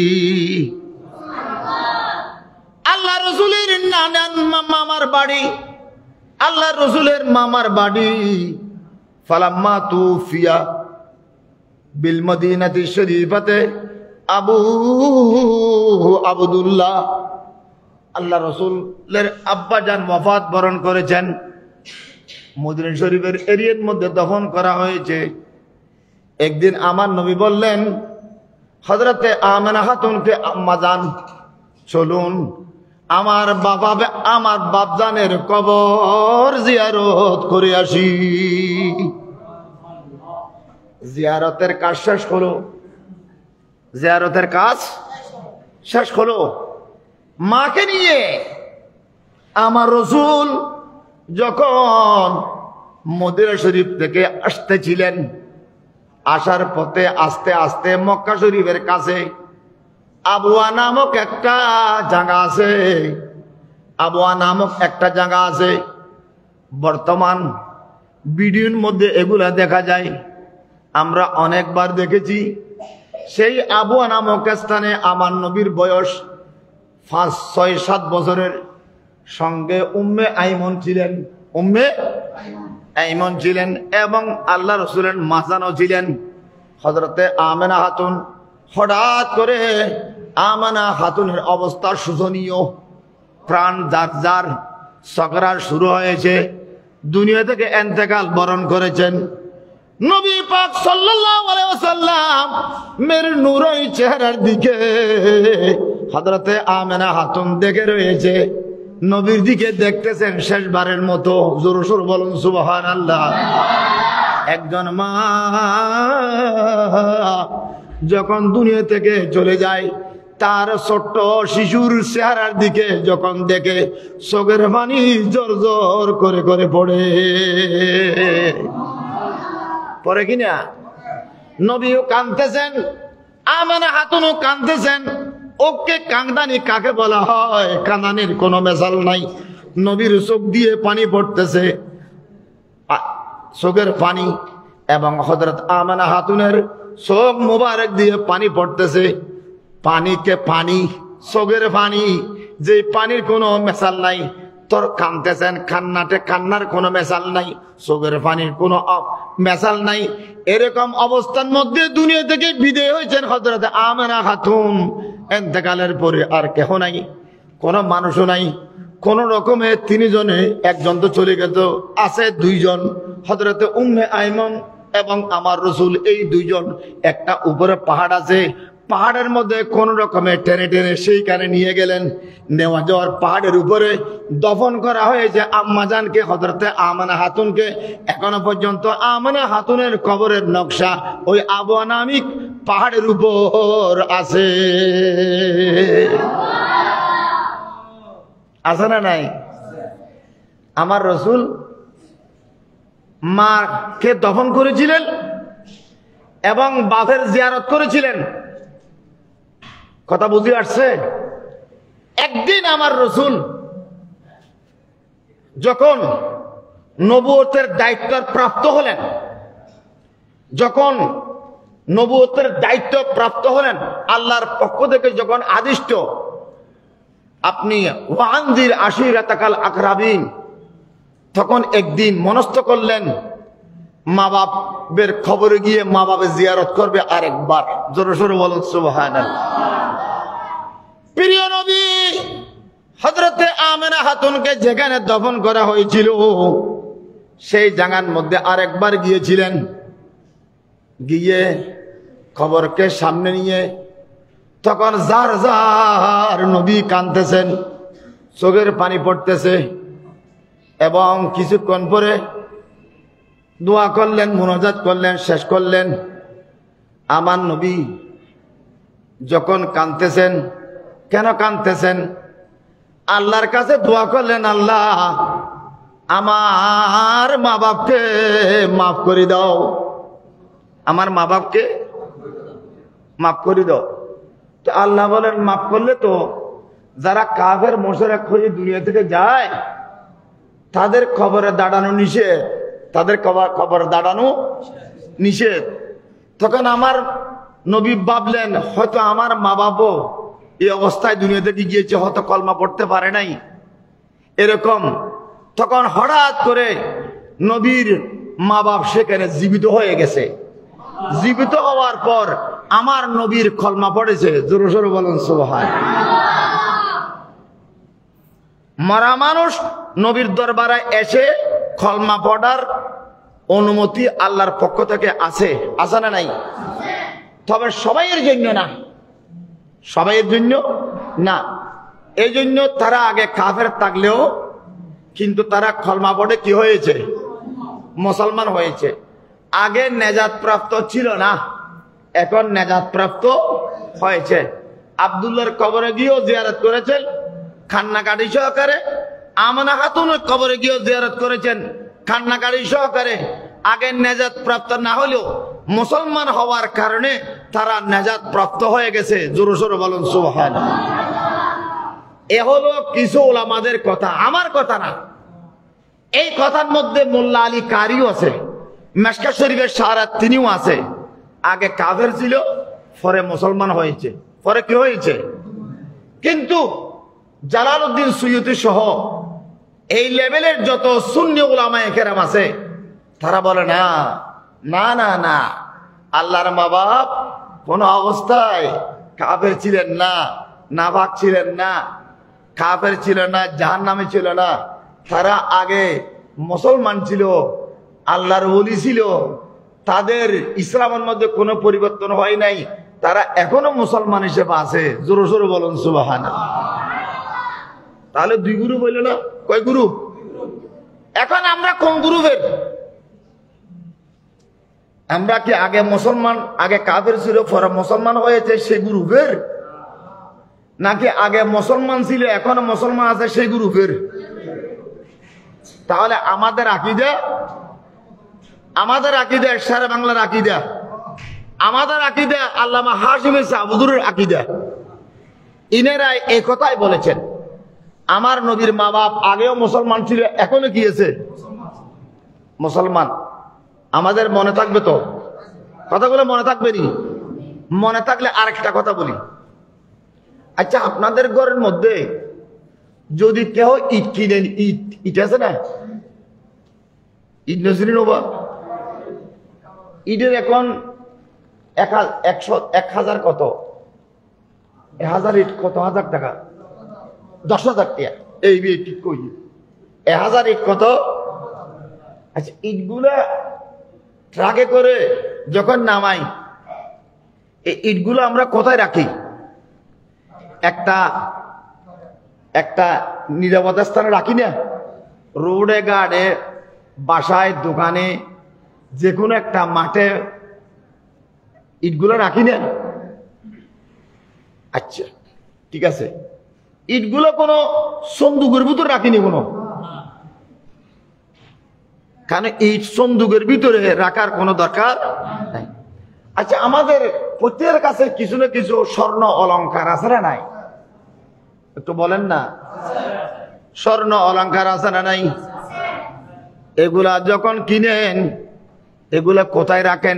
আল্লাহ রসুলের নানার মামার বাড়ি, আল্লাহ রসুলের মামার বাড়ি। ফালাম্মা তুফিয়া বিল মদিনাতি শরীফাতে আবু আবদুল্লাহ, আল্লাহ রসুলের আব্বাজান ওয়াফাত বরণ করেছেন, মদিনা শরীফের এরিয়ার মধ্যে দফন করা হয়েছে। একদিন আমার নবী বললেন হযরতে আমেনা খাতুনকে, আম্মা জান চলুন আমার বাবা আমার বাপজানের কবর জিয়ারত করে আসি। জিয়ারতের কাজ শেষ হলো, জিয়ারতের কাজ শেষ হলো। মাকে নিয়ে আমার রসুল যখন মদিনা শরীফ থেকে আসতেছিলেন, আসার পথে আস্তে আস্তে মক্কা শরীফের কাছে আবুয়া নামক একটা জায়গা আছে, আবুয়া নামক একটা জায়গা আছে। বর্তমান ভিডিওর মধ্যে এগুলা দেখা যায়, আমরা অনেকবার দেখেছি। সেই আবুয়া নামক স্থানে আমার নবীর বয়স পাঁচ ছয় সাত বছরের, সঙ্গে উম্মে আইমন ছিলেন, উম্মে আইমন ছিলেন এবং আল্লাহ রসুলের মাজানও ছিলেন হযরতে আমেনা খাতুন। হঠাৎ করে আমেনা খাতুনের অবস্থা শোচনীয়, প্রাণ যার যার সকরাত শুরু হয়েছে, দুনিয়া থেকে ইন্তেকাল বরণ করেছেন। নবী পাক সাল্লাল্লাহু আলাইহি ওয়াসাল্লাম মের নূরানি চেহারার দিকে হযরতে আমেনা খাতুন দেখে রয়েছে, নবীর দিকে দেখতেছেন শেষবারের মতো। জোরে সোরে বলুন সুবহানাল্লাহ। একজন মা যখন দুনিয়া থেকে চলে যায়, তার ছোট্ট শিশুর চেহারার দিকে যখন দেখে চোখের পানি জোর জোর করে করে পড়ে পড়ে কিনা। নবীও কাঁদতেছেন, আমেনা খাতুনও কাঁদতেছেন। ওকে কান্দানি কাকে বলা হয়? কান্দানির কোনো মেশাল নাই। নবীর চোখ দিয়ে পানি পড়তেছে, চোখের পানি, এবং হযরত আমেনা খাতুনের চোখ মোবারক দিয়ে পানি পড়তেছে। পানিকে পানি, চোখের পানি, যে পানির কোনো মেশাল নাই। তোর কাঁদতেছেন, কান্নাতে কান্নার কোনো মেশাল নাই, চোখের পানির কোনো মেশাল নাই। এরকম অবস্থার মধ্যে দুনিয়া থেকে বিদায় হয়েছেন হযরত আমেনা খাতুন। ইন্তেকালের পরে আর কেহ নাই, কোনো মানুষও নাই। কোন রকমে তিনজনে, একজন তো চলে গেল, আছে দুইজন, হযরতে উম্মে আইমন এবং আমার রাসূল। এই দুইজন একটা উপরে পাহাড় আছে, পাহাড়ের মধ্যে কোন রকমে টেনে টেনে সেইখানে নিয়ে গেলেন। নেওয়া যাওয়ার পাহাড়ের উপরে দফন করা হয়েছে আম্মাজানকে, হযরতে আমেনা খাতুনকে। এখনো পর্যন্ত আমেনা খাতুনের কবরের নকশা ওই আবওয়া নামিক পাহাড়ের উপর আছে। আছে না নাই? আমার রাসূল মাকে দফন করেছিলেন এবং বাপের জিয়ারত করেছিলেন। কথা বুঝে আসছে? একদিন আমার রাসূল যখন নবুয়তের দায়িত্ব প্রাপ্ত হলেন, যখন নবুয়তের দায়িত্ব প্রাপ্ত হলেন আল্লাহর পক্ষ থেকে, যখন আদিষ্ট আপনি ওয়ানজির আশিরাতাকাল আকরাবিন, তখন একদিন মনস্থ করলেন মা বাপের খবরে গিয়ে মা বাপের জিয়ারত করবে আরেকবার। জোরে সোরে বলুন সুবহানাল্লাহ। প্রিয় নবী হযরতে আমেনা খাতুনকে যেখানে দফন করা হয়েছিল সেই জায়গার মধ্যে আরেকবার গিয়েছিলেন। গিয়ে খবরকে সামনে নিয়ে তখন যার যার নবী কাঁদতেছেন, চোখের পানি পড়তেছে, এবং কিছুক্ষণ পরে দোয়া করলেন, মুনাজাত করলেন, শেষ করলেন। আমার নবী যখন কাঁদতেছেন, কেন কাঁদতেছেন? আল্লাহর কাছে দোয়া করলেন, আল্লাহ আমার মা বাপকে মাফ করে দাও, আমার মা বাপকে মাফ করে দাও। তো আল্লাহ বলেন, মাফ করলে তো যারা কাফের মুশরিক হয়ে দুনিয়া থেকে যায় তাদের কবরে দাঁড়ানো নিষেধ, তাদের কবরে দাঁড়ানো নিষেধ। তখন আমার নবী ভাবলেন, হয়তো আমার মা বাপও এই অবস্থায় দুনিয়া থেকে গিয়েছে, হয়তো কলমা পড়তে পারে নাই এরকম। তখন হঠাৎ করে নবীর মা বাপ সেখানে জীবিত হয়ে গেছে। জীবিত হওয়ার পর আমার নবীর কলমা পড়েছে। জোরে সোরে বলেন সুবহানাল্লাহ। মারা মানুষ নবীর দরবারে এসে কলমা পড়ার অনুমতি আল্লাহর পক্ষ থেকে আছে, আছে না নাই? তবে সবাইয়ের জন্য না, সবাইয়ের জন্য না। এই জন্য তারা আগে কাফের থাকলেও কিন্তু তারা কলমা পড়ে কি হয়েছে? মুসলমান হয়েছে। আগে নেজাত প্রাপ্ত ছিল না, এখন নেজাত প্রাপ্ত হয়েছে। আব্দুল্লাহর কবরে গিয়েও জিয়ারত করেছেন কান্নাকাটি সহকারে, আমেনা খাতুনের কবরে গিয়েও জিয়ারত করেছেন কান্নাকাটি সহকারে। আগে নেজাত প্রাপ্ত না হলেও মুসলমান হওয়ার কারণে তারা নেজাত প্রাপ্ত হয়ে গেছে। জোরে সোরে বলুন সুবহানাল্লাহ। এ হলো কিছু ওলামাদের কথা, আমার কথা না। এই কথার মধ্যে মোল্লা আলী কারিও আছে, মেশকাত শরীফের শাহরাত তিনিও আছে। আগে কাফের ছিল, পরে মুসলমান হয়েছে, পরে কি হয়েছে? কিন্তু জালালউদ্দিন সুয়ুতি সহ এই লেভেলের যত সুন্নি উলামায়ে কেরাম আছে তারা বলে না না না না, আল্লাহর মা বাপ কোন অবস্থায় কাফের ছিলেন না, নাপাক ছিলেন না, কাফের ছিল না, জাহান্নামে ছিল না। তারা আগে মুসলমান ছিল, আল্লাহর ওলি ছিল, তাদের ইসলামের মধ্যে কোনো পরিবর্তন হয় নাই, তারা এখনো মুসলমান হিসেবে আছে। জোরে জোরে বলুন সুবহানাল্লাহ। তাহলে দুই গুরু বলল না, কয় গুরু? এখন আমরা কোন গ্রুপের? আমরা কি আগে মুসলমান, আগে কাফের ছিল পরে মুসলমান হয়েছে সেই গ্রুপের, নাকি আগে মুসলমান ছিল এখনো মুসলমান আছে সেই গ্রুপের? তাহলে আমাদের আকীদা, আমাদের আকীদা সারা বাংলার আকীদা, আমাদের আকীদা আল্লামা হাশিম সাবুদুরের আকীদা। ইনারা এই কথাই বলেছেন, আমার নবীর মা বাপ আগেও মুসলমান ছিল, এখনো কি আছে? মুসলমান। আমাদের মনে থাকবে তো? কথাগুলো মনে থাকবে নি? মনে থাকলে আরেকটা কথা বলি। আচ্ছা, আপনাদের ঘরের মধ্যে যদি কেউ ইট কিনেন, ইট ইট আছে না, ইট নজরি নবা, ইটের এখন একশো এক হাজার কত, এক হাজার ইট কত হাজার টাকা? দশ হাজার টাকা। এই ঠিক কই, এক হাজার ইট কত? আচ্ছা, ইটগুলা ট্রাকে করে যখন নামাই, এই ইটগুলো আমরা কোথায় রাখি? একটা একটা নিরাপত্তা স্থানে রাখি না? রোডে, গাড়ে, বাসায়, দোকানে, যে কোনো একটা মাঠে ইটগুলো রাখি না? আচ্ছা, ঠিক আছে, ইটগুলো কোনো সন্দুকের ভিতরে রাখিনি কোনো, কারণ ইট সন্দুকের ভিতরে রাখার কোনো দরকার নাই। আচ্ছা, আমাদের প্রত্যেকের কাছে কিছু না কিছু স্বর্ণ অলংকার আছে না নাই? একটু বলেন না, স্বর্ণ অলংকার আছে না নাই? এগুলা যখন কিনেন, এগুলা কোথায় রাখেন?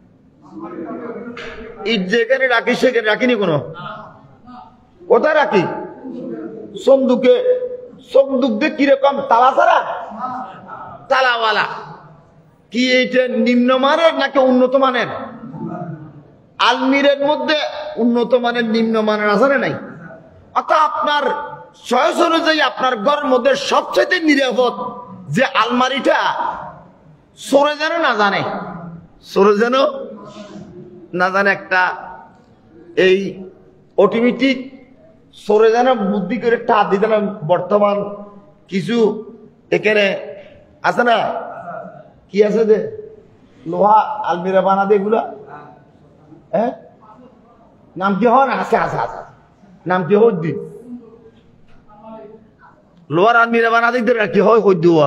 ইট যেখানে রাখি সেখানে রাখিনি কোনো, কোথায় রাখি? সন্দুকে। সন্দুক দিয়ে কিরকম? তালা ছাড়া, তালাওয়ালা। কি এইটা নিম্নমানের নাকি উন্নত মানের? আলমিরের মধ্যে উন্নত মানের, নিম্ন মানের আছে না নাই? অর্থাৎ আপনার চয়েস অনুযায়ী আপনার ঘরের মধ্যে সবচেয়ে নিরাপদ যে আলমারিটা, সরে যেন না জানে, সরে যেন না জানে, একটা এই অটোমেটিক সরে যেন বুদ্ধি করে টাচ দিতে না। বর্তমান কিছু এখানে আছে না, কি আছে যে লোহা আলমিরা বানা দে, এগুলা হ্যাঁ, নাম কি হয় না? আছে আছে আছে, নাম কি হয়? দি লোহার আলমিরা বানা দিতে কি হয়? হই দেওয়া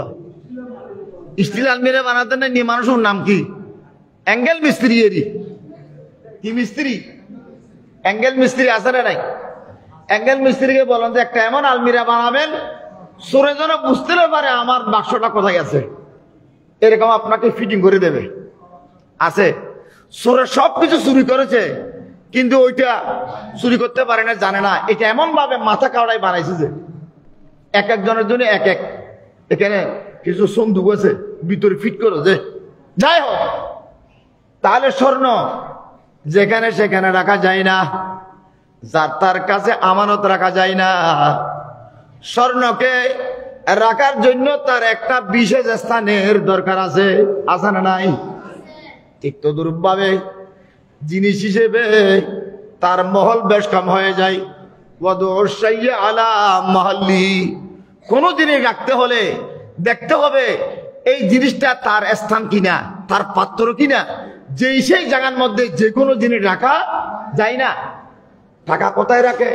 স্টিল আলমিরা বানাতে না নিয়ে মানুষের নাম কি? অ্যাঙ্গেল মিস্ত্রি। এরই কি মিস্ত্রি? অ্যাঙ্গেল মিস্ত্রি আছে না নাই? অ্যাঙ্গেল মিস্ত্রিকে বলেন যে একটা এমন আলমিরা বানাবেন সরে যেন বুঝতে না পারে আমার বাক্সটা কোথায় আছে, এরকম আপনাকে ফিটিং করে দেবে। আছে সরে সবকিছু চুরি করেছে, কিন্তু ওইটা চুরি করতে পারে না, জানে না। এটা এমন ভাবে মাথা কাওড়াই বানাইছে যে এক একজনের জন্য এক এক, এখানে কিছু সন্দুক আছে ভিতরে ফিট করো যে। যাই হোক, তাহলে স্বর্ণ যেখানে সেখানে রাখা যায় না, যার তার কাছে আমানত রাখা যায় না। স্বর্ণকে রাখার জন্য তার একটা বিশেষ স্থানের দরকার আছে, আছে না নাই? ঠিক তো দুরূপভাবে জিনিস হিসেবে তার মহল বেশ কম হয়ে যায়। আলা মহল্লি, কোন জিনিস রাখতে হলে দেখতে হবে এই জিনিসটা তার স্থান কিনা, তার পাত্র কিনা। যে সেই জায়গার মধ্যে যে কোনো জিনিস রাখা যায় না। টাকা কোথায় রাখে,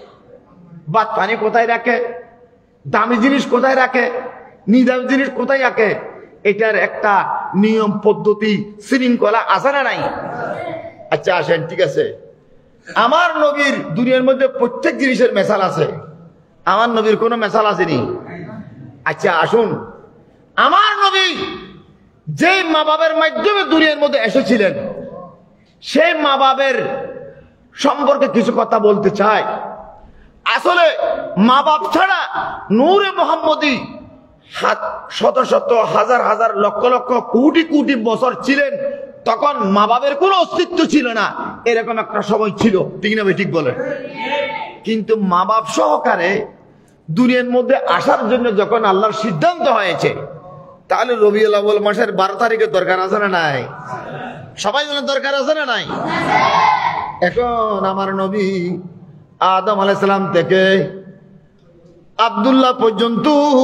ভাত পানি কোথায় রাখে, দামি জিনিস কোথায় রাখে, নিদামি জিনিস কোথায় রাখে, এটার একটা নিয়ম পদ্ধতি শৃঙ্খলা আছে না নাই? আচ্ছা আসেন, ঠিক আছে, আমার নবীর দুনিয়ার মধ্যে প্রত্যেক জিনিসের মেশাল আছে, আমার নবীর কোনো মেশাল আসেনি। আচ্ছা আসুন, আমার নবী যে মা বাবার মাধ্যমে দুনিয়ার মধ্যে এসেছিলেন, সেই মা বাবার সম্পর্কে কিছু কথা বলতে চাই। আসলে মা বাপ ছাড়া নূরে মোহাম্মদী শত শত হাজার হাজার লক্ষ লক্ষ কোটি কোটি বছর ছিলেন, তখন মা বাবার কোনো অস্তিত্ব ছিল না। এরকম একটা সময় ছিল, ঠিক না? ঠিক বলে। কিন্তু মা বাপ সহকারে দুনিয়ার মধ্যে আসার জন্য যখন আল্লাহর সিদ্ধান্ত হয়েছে, তাহলে রবিউল আউয়াল মাসের বারো তারিখের দরকার আছে না নাই? সবাই বলে দরকার আছে না নাই? এখন আমার নবী আদম আলাইহিস সালাম থেকে আব্দুল্লাহ পর্যন্ত,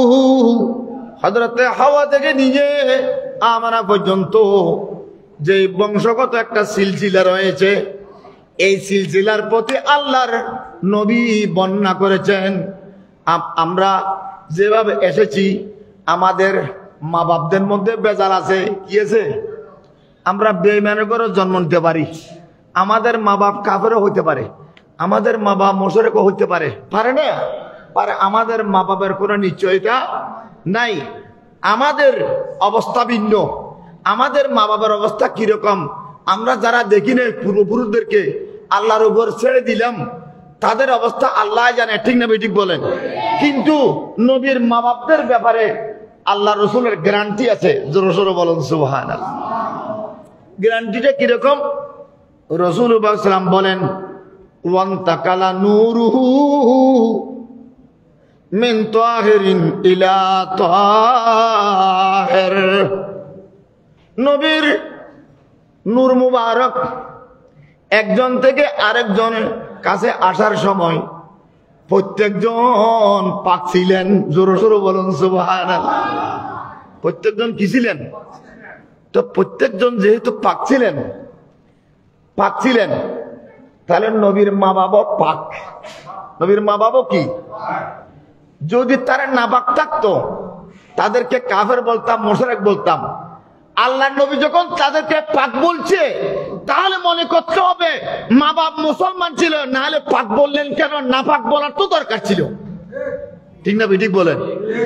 হযরতে হাওয়া থেকে নিজে আমানা পর্যন্ত যে বংশগত একটা সিলসিলা রয়েছে, এই সিলসিলার প্রতি আল্লাহর নবী বর্ণনা করেছেন, আমরা যেভাবে এসেছি আমাদের মা বাপদের মধ্যে বেজাল আছে। কি আছে? আমরা বেঈমানের ঘরে জন্ম নিতে পারি, আমাদের মা বাপ কাফেরও হইতে পারে, আমাদের মা বাপ মুশরিকও হইতে পারে, পারে না? পারে। আমাদের মা বাপের কোনো নিশ্চয়তা নাই, আমাদের অবস্থা ভিন্ন, আমাদের মা বাবার অবস্থা কিরকম আমরা যারা দেখি না, পূর্বপুরুষদেরকে আল্লাহর উপর ছেড়ে দিলাম, তাদের অবস্থা আল্লাহ জানে, ঠিক না ঠিক বলেন? কিন্তু নবীর মা বাপদের ব্যাপারে আল্লাহ রসুলের গ্যারান্টি আছে, জোরে সোরে বলেন সুবহানাল্লাহ। গ্যারান্টিটা কিরকম? রাসূলুল্লাহ সাল্লাল্লাহু আলাইহি ওয়াসাল্লাম বলেন, ওয়ান্তাকালা নূরুহু মিন তাহিরিন ইলা তাহির। নবীর নূর মুবারক একজন থেকে আরেকজনের কাছে আসার সময় প্রত্যেকজন পাক ছিলেন, জোরে সোরে বলেন সুবহানাল্লাহ। প্রত্যেকজন কি ছিলেন? তো প্রত্যেকজন যেহেতু পাক ছিলেন, পাক ছিলেন, তাহলে নবীর মা বাবা পাক। নবীর মা বাবা কি? যদি তারা নাপাক থাকতো তাদেরকে কাফের বলতাম, মুশরিক বলতাম। আল্লাহ নবী যখন তাদেরকে পাক বলছে, তাহলে মনে করতে হবে মা বাপ মুসলমান ছিল, না হলে পাক বললেন কেন? নাপাক বলার তো দরকার ছিল, ঠিক না ঠিক বলেন?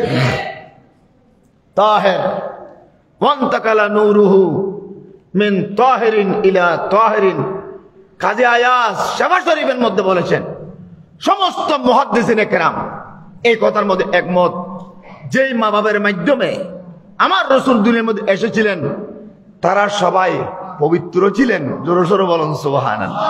তাহের ওয়ান্তাকালা নূরুহু মিন তাহিরিন ইলা তাহিরিন। কাজী আয়াজ শাফা শরীফের মধ্যে বলেছেন, সমস্ত মুহাদ্দিসিনে কেরাম এই কথার মধ্যে একমত, যেই মা বাবার মাধ্যমে আমার রাসূল দুনিয়ার মধ্যে এসেছিলেন তারা সবাই পবিত্র ছিলেন, জোরে সোরে বলেন সুবহানাল্লাহ।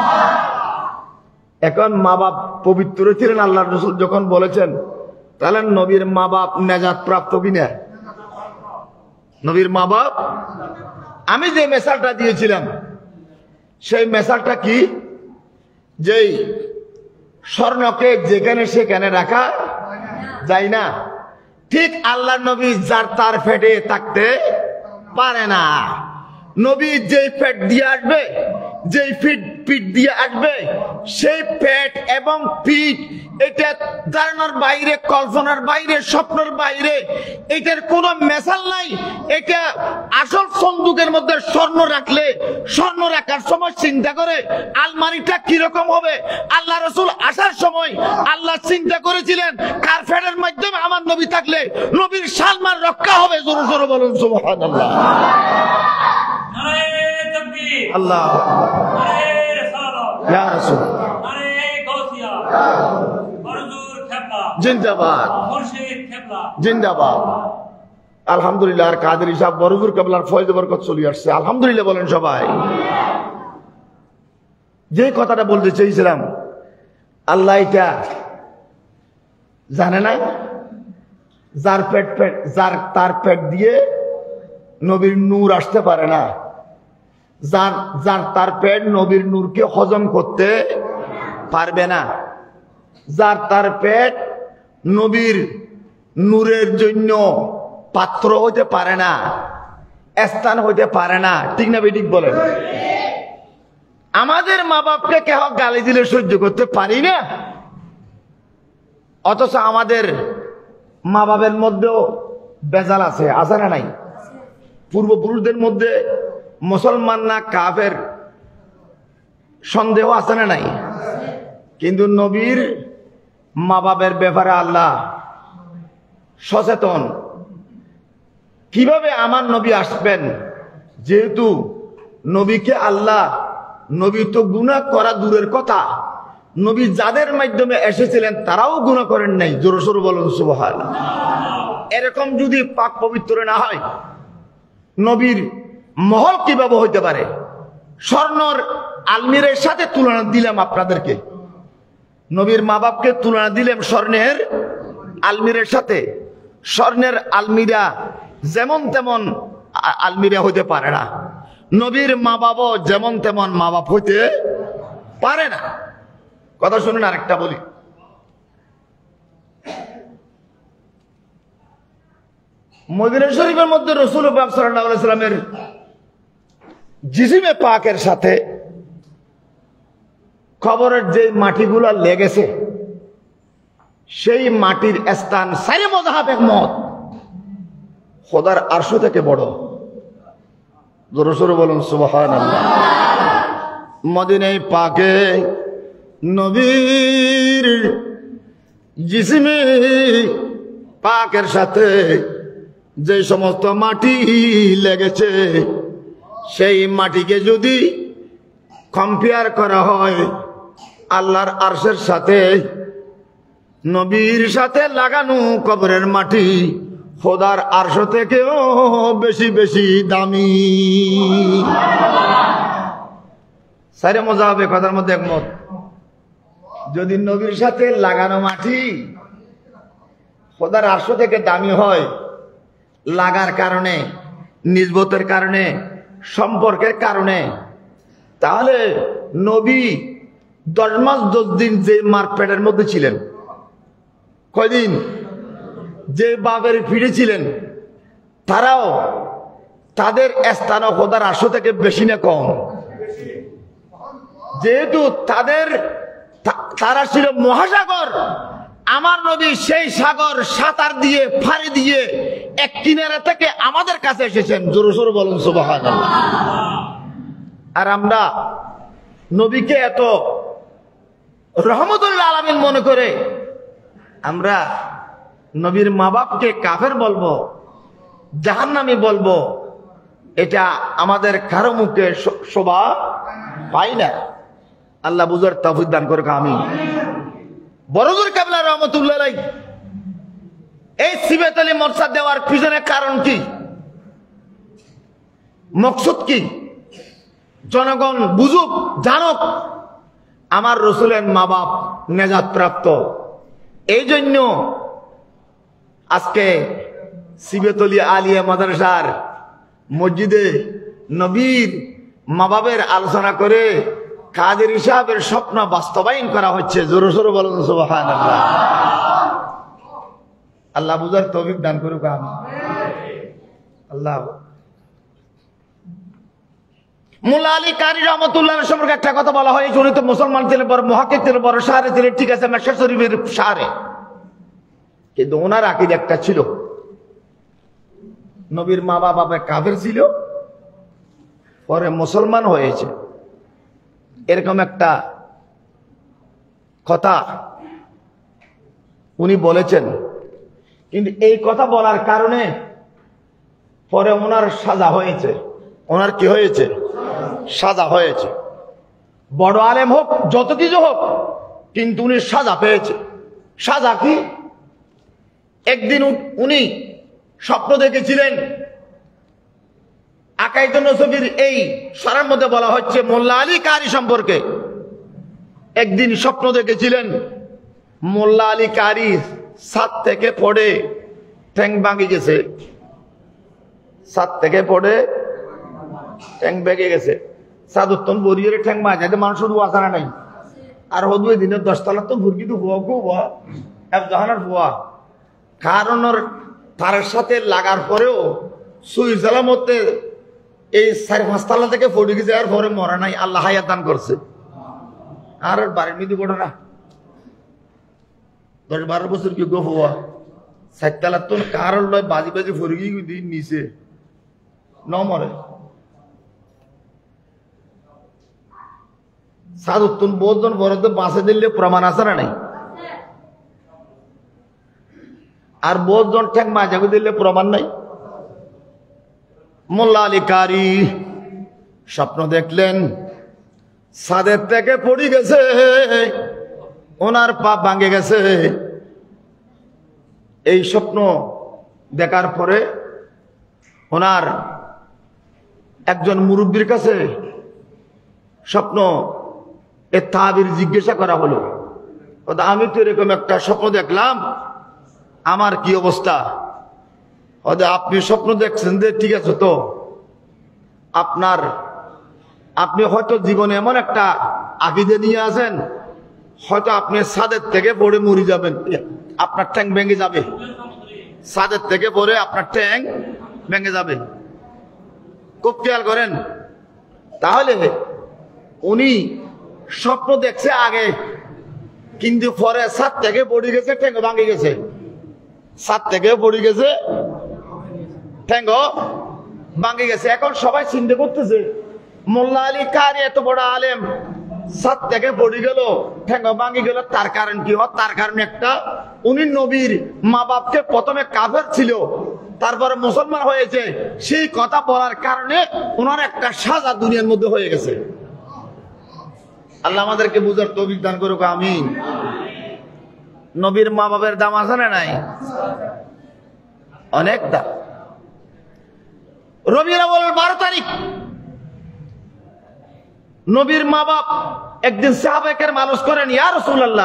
এখন মা বাপ পবিত্র ছিলেন আল্লাহর রাসূল যখন বলেছেন, তাহলে নবীর মা বাপ নাজাত প্রাপ্ত কিনা? নবীর মা বাপ, আমি যে মেসালটা দিয়েছিলাম সেই মেসালটা কি? যেই স্বর্ণকে যেখানে সেখানে রাখা যায় না, ঠিক আল্লাহ নবী যার তার পেটে থাকতে পারে না। নবী যেই পেট দিয়ে আসবে, যেই পিঠ পিঠ দিয়ে আসবে, সেই পেট এবং পিঠ এটা ধারণার বাইরে, কল্পনার বাইরে, স্বপ্নের বাইরে, এটার কোনো মেশাল নাই। এটা আসল সন্দুকের মধ্যে স্বর্ণ রাখলে, স্বর্ণ রাখার সময় চিন্তা করে আলমারিটা কিরকম হবে। আল্লাহ রাসূল আসার সময় আল্লাহ চিন্তা করেছিলেন কার পেটের মাধ্যমে আমার নবী থাকলে নবীর সম্মান রক্ষা হবে। জোরে জোরে বলুন সুবহানাল্লাহ। আল্লাহ ইয়া রাসূল জিন্দাবাদ, জিন্দাবাদ। আলহামদুলিল্লাহ। আর কাদেরী সাহেব বরজুর কেবলার ফয়েজ বরকত চলে আসছে, আলহামদুলিল্লাহ বলেন সবাই। যে কথাটা বলতে চেয়েছিলাম, আল্লাহ এটা জানে না যার পেট পেট যার তার পেট দিয়ে নবীর নূর আসতে পারে না, যার যার তার পেট নবীর নূরকে হজম করতে পারবে না, যার তার পেট নবীর নূরের জন্য পাত্র হইতে পারে না, স্থান হইতে পারে না, ঠিক না বেঠিক বলেন? আমাদের মা বাপকে কেহ গালি দিলে সহ্য করতে পারি না, অথচ আমাদের মা বাপের মধ্যেও বেজাল আছে, আছে না নাই? পূর্বপুরুষদের মধ্যে মুসলমান না কাফের সন্দেহ আছে না নাই? কিন্তু নবীর মা বাপের ব্যাপারে আল্লাহ সচেতন। কিভাবে আমার নবী আসবেন? যেহেতু নবীকে আল্লাহ, নবী তো গুনাহ করা দূরের কথা, নবী যাদের মাধ্যমে এসেছিলেন তারাও গুনাহ করেন নাই, জোরে সোরে বলুন সুবহানাল্লাহ। এরকম যদি পাক পবিত্র না হয়, নবীর মহল কিভাবে হইতে পারে? স্বর্ণর আলমিরের সাথে তুলনা দিলাম আপনাদেরকে, নবীর মা বাপকে তুলনা দিলাম স্বর্ণের আলমিরের সাথে স্বর্ণের আলমিরা যেমন তেমন আলমিরা হইতে পারে না, নবীর মা বাবা যেমন তেমন মা বাপ হইতে পারে না। কথা শুনুন, আরেকটা বলি। মদিনা শরীফের মধ্যে রাসূল পাক সাল্লাল্লাহু আলাইহি সাল্লামের জিসিমে পাকের সাথে কবরের যে মাটিগুলো লেগেছে, সেই মাটির স্থান সাইরে মাযহাব একমত খোদার আরশ থেকে বড়। জোরে সোরে বলুন সুবহানাল্লাহ। মদিনায় পাকে নবীর জিসিমে পাকের সাথে যে সমস্ত মাটি লেগেছে, সেই মাটিকে যদি কম্পেয়ার করা হয় আল্লাহর আরশের সাথে, নবীর সাথে লাগানো কবরের মাটি খোদার আরশ থেকেও বেশি বেশি দামি। সাইরে মাযহাবে কথার মধ্যে একমত। যদি নবীর সাথে লাগানো মাটি খোদার আরশ থেকে দামি হয়, লাগার কারণে, নিসবতের কারণে, সম্পর্কের কারণে, তাহলে নবী দশ মাস দশ দিন যে মার পেটের মধ্যে ছিলেন, কয়দিন যে বাপের ফিরে ছিলেন, তারাও তাদের স্থান খোদার আরশ থেকে বেশি না কম? যেহেতু তাদের তারা ছিল মহাসাগর, আমার নবী সেই সাগর সাঁতার দিয়ে ফাড়ি দিয়ে এক কিনারা থেকে আমাদের কাছে এসেছেন। জোরে সোরে বলুন সুবহানাল্লাহ। আর আমরা নবীকে এত রহমতুল আলামিন মনে করে আমরা নবীর মা বাপকে কাফের বলবো, জাহান্নামী বলবো, এটা আমাদের কারো মুখে শোভা পাই না। আল্লাহ বুঝার তৌফিক দান করুক, আমিন। বড়জোর কেবলা রহমতুল্লাহ আলাইহি এই সিবাত আলী মর্যাদা দেওয়ার পিছনে কারণ কি, মকসুদ কি? জনগণ বুঝুক, জানুক আমার রসুলের মা বাপ নেজাত প্রাপ্ত। এই জন্য আজকে সিবাত আলী আলিয়া মাদ্রাসার মসজিদে নবীর মা বাপের আলোচনা করে কাদের সাহেবের স্বপ্ন বাস্তবায়ন করা হচ্ছে। জোরে সোরে বলুন সুবহানাল্লাহ। আল্লাহ বুঝার তৌফিক দান করুক, আমিন। আল্লাহ। মুল্লা আলী কারি রহমতুল্লাহ সম্পর্কে একটা কথা বলা হয়, উনি তো মুসলমান ছিলেন, বড় মুহাক্কিক ছিলেন, বড় শাহরে ছিলেন, ঠিক আছে, মেশকাত শরীফের শাহরে, কিন্তু ওনার আকীদা একটা ছিল, নবীর মা বাবা কাফের ছিল, পরে মুসলমান হয়েছে, এরকম একটা কথা উনি বলেছেন। কিন্তু এই কথা বলার কারণে পরে ওনার সাজা হয়েছে। ওনার কি হয়েছে? সাজা হয়েছে। বড় আলেম হোক, যত কিছু হোক, কিন্তু উনি সাজা পেয়েছে। সাজা কি? একদিন উনি স্বপ্ন দেখেছিলেন, আকাইদ নসবির এই সরার মধ্যে বলা হচ্ছে মোল্লা আলী কারি সম্পর্কে। একদিন স্বপ্ন দেখেছিলেন মোল্লা আলী কারি ছাদ থেকে পড়ে ঠ্যাং ভাঙে গেছে, ছাদ থেকে পড়ে ঠ্যাং ভেঙে গেছে। সাদুত্তম বরিয়ে ঠ্যাং মাঝে মানুষের আসারা নাই। আর হদুয়ে দিনের দশতলা তো ভুরগি তো হুয়া খুব হওয়া এক জাহানার হুয়া, কারণ তার সাথে লাগার পরেও সুই সালামতে এই চারি পাঁচতলা থেকে পড়ে গেছে, আর পরে মরা নাই, আল্লাহ হায়াত দান করছে। আর বাড়ির মৃত্যু ঘটনা দশ বারো বছর কি গোপ হওয়া, চারতলা তো কারণ লয় বাজি বাজি পড়ে গিয়ে নিচে ন মরে। সাধুত্তন বহুজন বড় বাঁচে দিলে প্রমাণ আছে না নাই? আর বহুজন ঠ্যাং মাঝাকে দিলে প্রমাণ নাই। মোল্লা আলী কারি স্বপ্ন দেখলেন ছাদের থেকে পড়ে গেছে, ওনার পা ভাঙে গেছে। এই স্বপ্ন দেখার পরে ওনার একজন মুরব্বীর কাছে স্বপ্ন এর তাবির জিজ্ঞাসা করা হলো। আমি তো এরকম একটা স্বপ্ন দেখলাম, আমার কি অবস্থা? হয়তো আপনি স্বপ্ন দেখছেন যে ঠিক আছে, তো আপনার আপনি হয়তো জীবনে এমন একটা আকিদে নিয়ে আছেন, হয়তো আপনি ছাদের থেকে পড়ে মরে যাবেন, আপনার ট্যাঙ্ক ভেঙে যাবে, ছাদের থেকে পড়ে আপনার ট্যাঙ্ক ভেঙে যাবে। খুব খেয়াল করেন। তাহলে উনি স্বপ্ন দেখছে আগে, কিন্তু পরে ছাদ থেকে পড়ে গেছে, ট্যাঙ্ক ভাঙে গেছে, ছাদ থেকে পড়ে গেছে, ট্যাঙ্ক ভাঙে গেছে। এখন সবাই চিন্তা করতেছে মোল্লা আলী কারি এত বড় আলেম, ছাদ থেকে পড়ে গেল, ঠ্যাঙ্গ ভাঙে গেল, তার কারণ কি? হয় তার কারণ একটা, উনি নবীর মা বাপকে প্রথমে কাফের ছিল, তারপরে মুসলমান হয়েছে, সেই কথা বলার কারণে ওনার একটা সাজা দুনিয়ার মধ্যে হয়ে গেছে। আল্লাহ আমাদেরকে বুঝার তৌফিক দান করুক, আমিন। নবীর মা বাপের দাম আছে না নাই? অনেক দাম। রবিউল আউয়াল বারো তারিখ নবীর মা বাপ একদিন সাহাবায়ে কেরাম আলোচ করেন, ইয়া রাসূলুল্লাহ,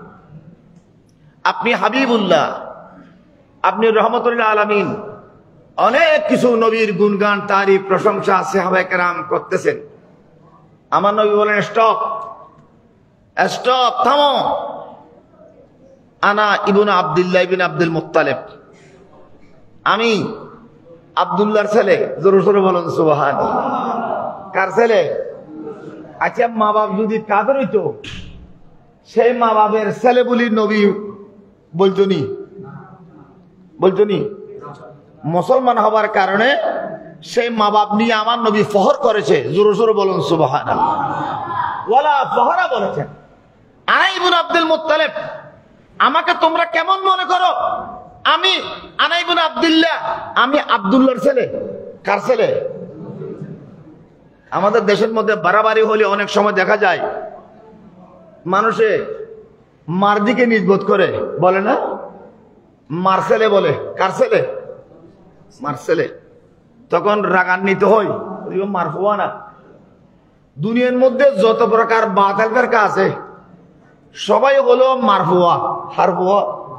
আপনি হাবিবুল্লাহ, আপনি রহমতুল আলামিন, অনেক কিছু নবীর গুণগান, তারিফ, প্রশংসা সাহাবায়ে কেরাম করতেছেন। আমার নবী বলেন, স্টপ স্টপ থামো, আনা ইবনে আব্দুল্লাহ ইবনে আব্দুল মুত্তালিব, আমি আব্দুল্লাহর ছেলে। জোরে জোরে বলেন সুবহানাল্লাহ। কার ছেলে? আচ্ছা, মা বাপ যদি কাফের হইতো, সেই মা বাপের ছেলে বলি নবী বলতো নি? বলতো নি? মুসলমান হবার কারণে সেই মা বাপ নিয়ে আমার নবী ফখর করেছে। জোরে জোরে বলেন সুবহানাল্লাহ। ওয়ালা ফখরা বলেছেন, আনা ইবনে আব্দুল মুত্তালিব, আমাকে তোমরা কেমন মনে করো? আমি আনা ইবনে আব্দুল্লাহ, আমি আব্দুল্লাহর ছেলে। কার ছেলে? আমাদের দেশের মধ্যে বাড়াবাড়ি হলে অনেক সময় দেখা যায় মানুষে মার দিকে নিসবত করে, বলে না? মার ছেলে বলে। কার ছেলে? মার ছেলে। তখন রাগান্বিত হই, মার ফুয়া না। দুনিয়ার মধ্যে যত প্রকার বাতিল ফিরকা আছে সবাই হলো মারফুয়া, হারফুয়া,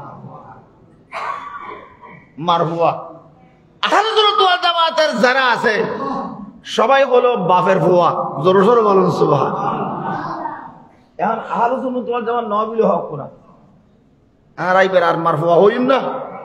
মারফুয়া। আহলে সুন্নাত ওয়াল জামাতের যারা আছে সবাই হলো বাপের ফুয়া। জোরে জোরে বলুন সুবহানাল্লাহ। এখন আহলে সুন্নাত ওয়াল জামাত নবীল হক না, আর আইবার আর মারফুয়া হইম না।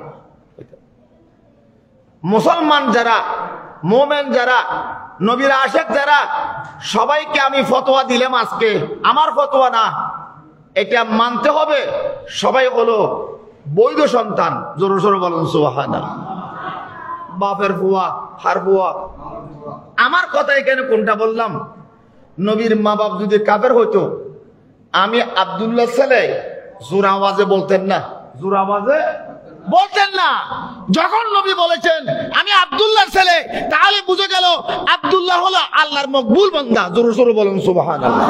মুসলমান যারা, মুমিন যারা, নবীর আশিক যারা, সবাইকে আমি ফতোয়া দিলাম আজকে, আমার ফতোয়া না, এটা মানতে হবে। সবাই হলো বৈধ সন্তান। জোরে জোরে বলুন সুবহানাল্লাহ। বাপের ফুয়া, হার ফুয়া। আমার কথা এখানে কোনটা বললাম? নবীর মা বাপ যদি কাফের হইতো, আমি আব্দুল্লাহ ছেলে, জোর আওয়াজে বলতেন না, জোর আওয়াজে বলতেন না। যখন নবী বলেছেন আমি আব্দুল্লাহ ছেলে, তাহলে বুঝে গেল আব্দুল্লাহ হলো আল্লাহর মকবুল বান্দা। জোরে জোরে বলুন সুবহানাল্লাহ।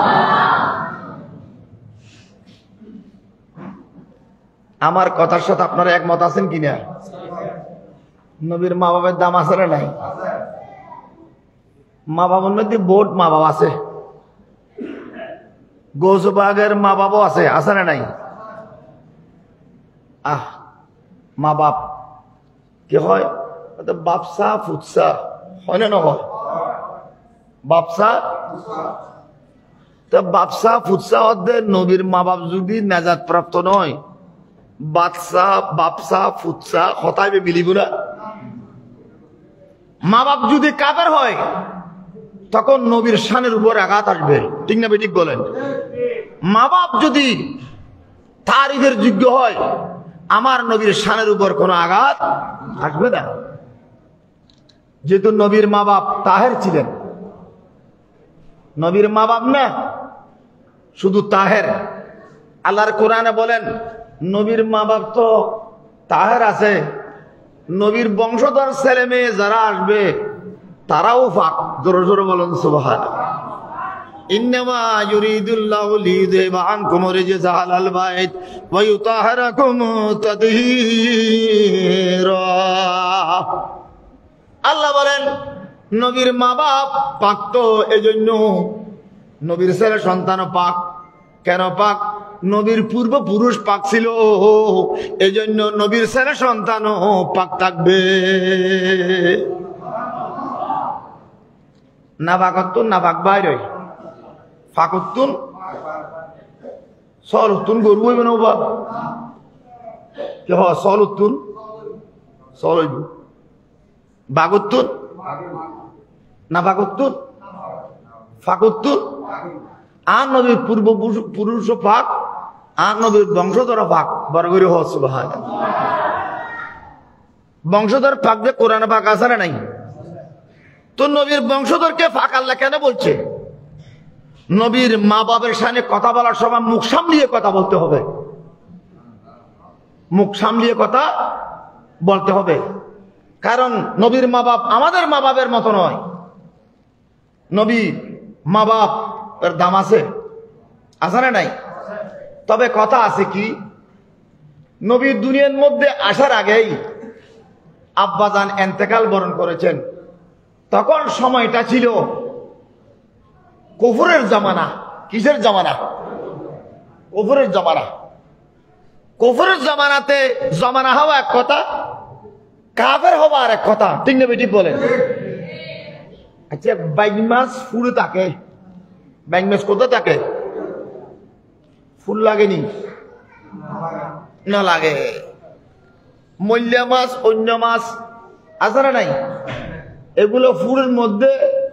আমার কথার সাথে আপনারা একমত আছেন কিনা? নবীর মা বাবার দাম আছে না নাই? মা বাবার মধ্যে বোর্ড মা বাবা আছে, গোসবাগের মা বাবা আছে, আছে না নাই? আহ, মা বাপ কি হয়? বাপসা ফুৎসা হয় না? হয় বাপসা। তো বাপসা ফুৎসা ওদের নবীর মা বাপ যদি নাজাত প্রাপ্ত নয়, বাদশা বাপসা ফুৎসা হতাইবে মিলিব না। মা বাপ যদি কাফের হয়, তখন নবীর শানের উপর আঘাত আসবে। ঠিক না ঠিক বলেন? মা বাপ যদি তারিফের যোগ্য হয়, আমার নবীর শানের উপর কোনো আঘাত আসবে না। যেহেতু নবীর মা বাপ তাহের ছিলেন, নবীর মা বাপ না শুধু তাহের। আল্লাহর কোরআনে বলেন নবীর মা বাপ তো তাহের আছে, নবীর বংশধর ছেলে মেয়ে যারা আসবে তারাও পাক। জোরে জোরে বলেন সুবহানাল্লাহ। ইন্নামা ইউরিদুল্লাহু লিযুযহিবা আনকুম রিজসা আলাল বাইত ওয়া ইউতাহহিরাকুম তাতহীরা। আল্লাহ বলেন নবীর মা বাপ পাক, তো এজন্য নবীর ছেলে সন্তান পাক। কেন পাক? নবীর পূর্বপুরুষ পাক ছিল, এই জন্য নবীর ছেলে সন্তানও পাক থাকবে। না পাকতুন না পাক বাইরে ফাকুতুন সলুতুন গরু হইবে না বাবা কে হ সলুতুন সল হইব বাগুতুন না বাগুতুন ফাকুতুন। আর নবীর পূর্ব পুরুষ পাক, আর নবীর বংশধর পাক, বড় করে হস ভাই বংশধর পাক যে কোরআন পাক আছে না নাই? তো নবীর বংশধরকে ফাঁক আল্লাহ কেন বলছে? নবীর মা বাবার সামনে কথা বলার সময় মুখ সামলিয়ে কথা বলতে হবে, মুখ সামলিয়ে কথা বলতে হবে। কারণ নবীর মা বাপ আমাদের মা বাবের মতো নয়। নবী মা বাপ এর দাম আছে, আছে না নাই? তবে কথা আছে কি, নবী দুনিয়ার মধ্যে আসার আগেই আব্বাজান এন্তেকাল বরণ করেছেন। তখন সময়টা ছিল কুফরের জামানা। কিসের জামানা? কুফরের জামানা। কুফরের জামানাতে জামানা হওয়া এক কথা, কাফের হওয়া আর এক কথা, ঠিক না বেটি বলেন? আচ্ছা, বাইক মাছ ফুলে থাকে, বাইক মাছ কোথায় থাকে? ফুল লাগেনি না লাগে? মল্যা মাছ অন্য মাছ আছে না নাই? এগুলো ফুলের মধ্যে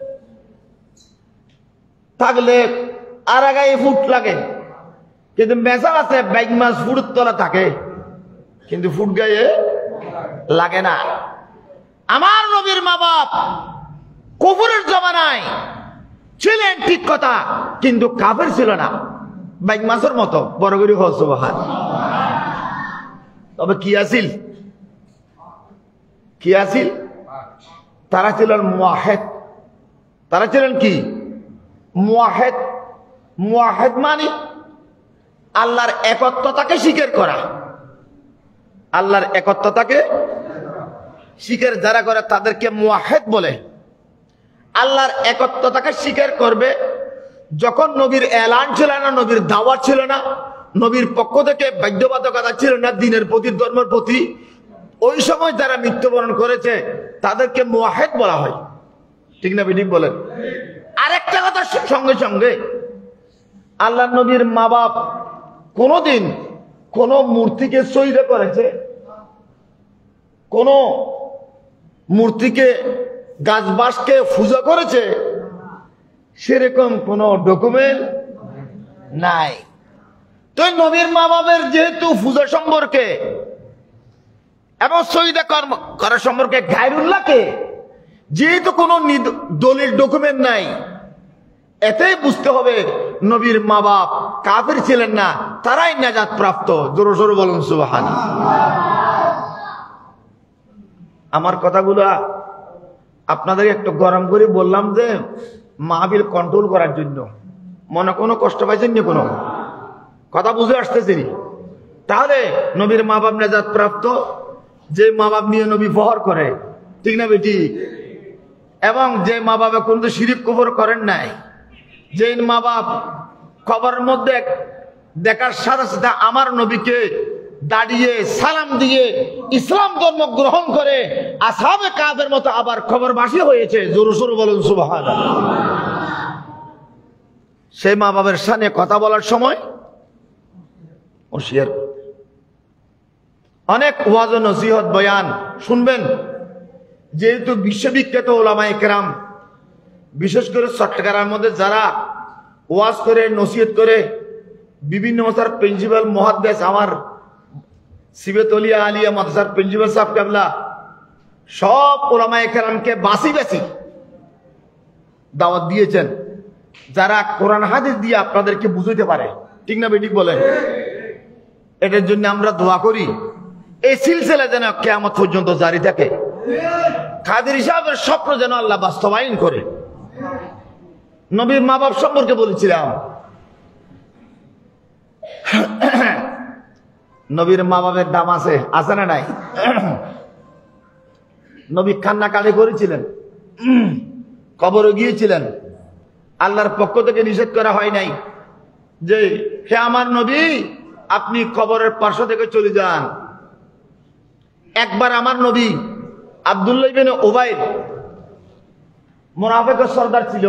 থাকলে আর আগায় ফুট লাগে, কিন্তু মেশাল আছে বাইক মাছ ফুটের তলা থাকে কিন্তু ফুট গায়ে লাগে না। আমার নবীর মা বাপ কুফরের জমানায় ছিলেন ঠিক কথা, কিন্তু কাফের ছিল না, বাইক মাছের মতো বড় করে হস সুবহান। তবে কি আসিল? কি আসিল? তারা ছিলেন মুওয়াহিদ। তারা ছিলেন কি? মুওয়াহিদ। মুওয়াহিদ মানে আল্লাহর একত্বতাকে স্বীকার করা। আল্লাহর একত্বতাকে স্বীকার যারা করে তাদেরকে মুওয়াহিদ বলে। আল্লাহর একত্বতাকে স্বীকার করবে যখন নবীর এলান ছিল না, নবীর দাওয়াত ছিল না, নবীর পক্ষ থেকে বাধ্যবাধকতা ছিল না দিনের প্রতি, ধর্মের প্রতি, ওই সময় যারা মৃত্যুবরণ করেছে তাদেরকে মুওয়াহিদ বলা হয়, ঠিক না ঠিক বলেন? আরেকটা কথা সঙ্গে সঙ্গে, আল্লাহ নবীর মা বাপ কোনদিন কোন মূর্তিকে সজদা করেছে, কোন মূর্তিকে গাছ বাসকে পূজা করেছে, সেরকম কোন ডকুমেন্ট নাই। তো নবীর মা বাবের যেহেতু পূজা সম্পর্কে এবং সজদা করার সম্পর্কে গায়রুল্লাহকে যেহেতু কোনো দলিল ডকুমেন্ট নাই, এতেই বুঝতে হবে নবীর মা বাপ কাফের ছিলেন না, তারাই নাজাত প্রাপ্ত। জোরে জোরে বলুন সুবহানাল্লাহ। আমার কথাগুলো আপনাদের একটু গরম করে বললাম যে মাহফিল কন্ট্রোল করার জন্য। মনে কোনো কষ্ট পাইছেন না? কোনো কথা বুঝে আসতেছেন? তাহলে নবীর মা বাপ নাজাত প্রাপ্ত, যে মা বাপ নিয়ে নবী বহর করে, ঠিক না বেটি? এবং যে মা বাবা কোনো শিরিক কুফর করেন নাই, যে মা বাপ কবরের মধ্যে দেখার সাথে সাথে আমার নবীকে দাঁড়িয়ে সালাম দিয়ে ইসলাম ধর্ম গ্রহণ করে আসহাবে কাফের মতো আবার কবরবাসী হয়েছে। জোরে জোরে বলুন সুবহানাল্লাহ। সেই মা বাবার সামনে কথা বলার সময় হুঁশিয়ার, অনেক ওয়াজ ও নসিহত বয়ান শুনবেন। যেহেতু বিশ্ববিখ্যাত ওলামায়ে কেরাম, বিশেষ করে চট্টগ্রামের মধ্যে যারা ওয়াজ করে নসিহত করে, বিভিন্ন মাদ্রাসার প্রিন্সিপাল মুহাদ্দিস আমার সিবেতলিয়া আলিয়া মাদ্রাসার প্রিন্সিপাল সাহেব কেবলা সব ওলামায়ে কেরামকে বাসি বাসি দাওয়াত দিয়েছেন, যারা কোরআন হাদিস দিয়ে আপনাদেরকে বুঝাইতে পারে, ঠিক না বেঠিক বলেন? এটার জন্য আমরা দোয়া করি এই সিলসিলা যেন কিয়ামত পর্যন্ত জারি থাকে। কাদের সাহেবের স্বপ্ন যেন আল্লাহ বাস্তবায়ন করে। নবীর মা বাপ সম্পর্কে বলেছিলাম, নবীর মা বাপের দাম আছে, আছে না নাই? নবী কান্নাকাটি করেছিলেন, কবরে গিয়েছিলেন, আল্লাহর পক্ষ থেকে নিষেধ করা হয় নাই যে হে আমার নবী, আপনি কবরের পার্শ্ব থেকে চলে যান। একবার আমার নবী আব্দুল্লাহ ইবনে উবাইদ মুনাফিকের সর্দার ছিল,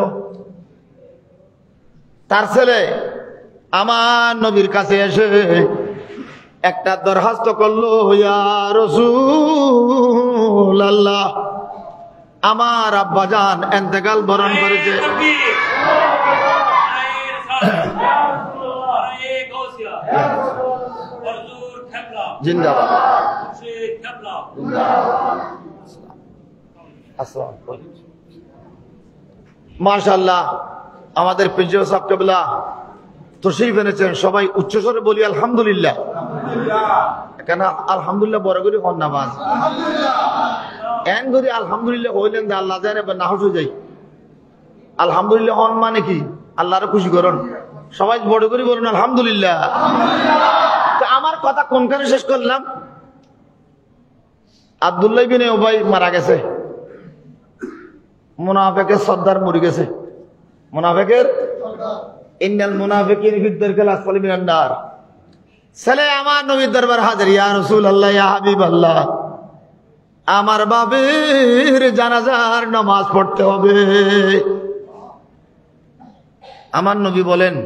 তার ছেলে আমার নবীর কাছে এসে একটা দরখাস্ত করলো, ইয়া রাসূলুল্লাহ, আমার আব্বাজান ইন্তেকাল বরণ করেছে। জিন্দাবাদ। মাশাআল্লাহ, আমাদের প্রিয় সাহেব কেবলা তশরিফ এনেছেন, সবাই উচ্চস্বরে বলি আলহামদুলিল্লাহ। কেন আলহামদুলিল্লাহ বড় করে হন না বাস এন করি আলহামদুলিল্লাহ হইলেন যে আল্লাহ জানে না হয়ে যাই। আলহামদুলিল্লাহ হন মানে কি? আল্লাহরে খুশি করুন, সবাই বড় করে বলুন আলহামদুলিল্লাহ। আমার কথা কোনখানে শেষ করলাম? আব্দুল্লাহ ইবনে উবাই মারা গেছে, মুনাফিকের সর্দার মরে গেছে। মুনাফিকের ইন্নাল মুনাফিকিনা ফি দারকিল আসফালি মিনান নার। ছেলে আমার নবীর দরবার হাজির, ইয়া রাসূলুল্লাহ, ইয়া হাবিবাল্লাহ, আমার বাবার জানাজার নামাজ পড়তে হবে। আমার নবী বলেন,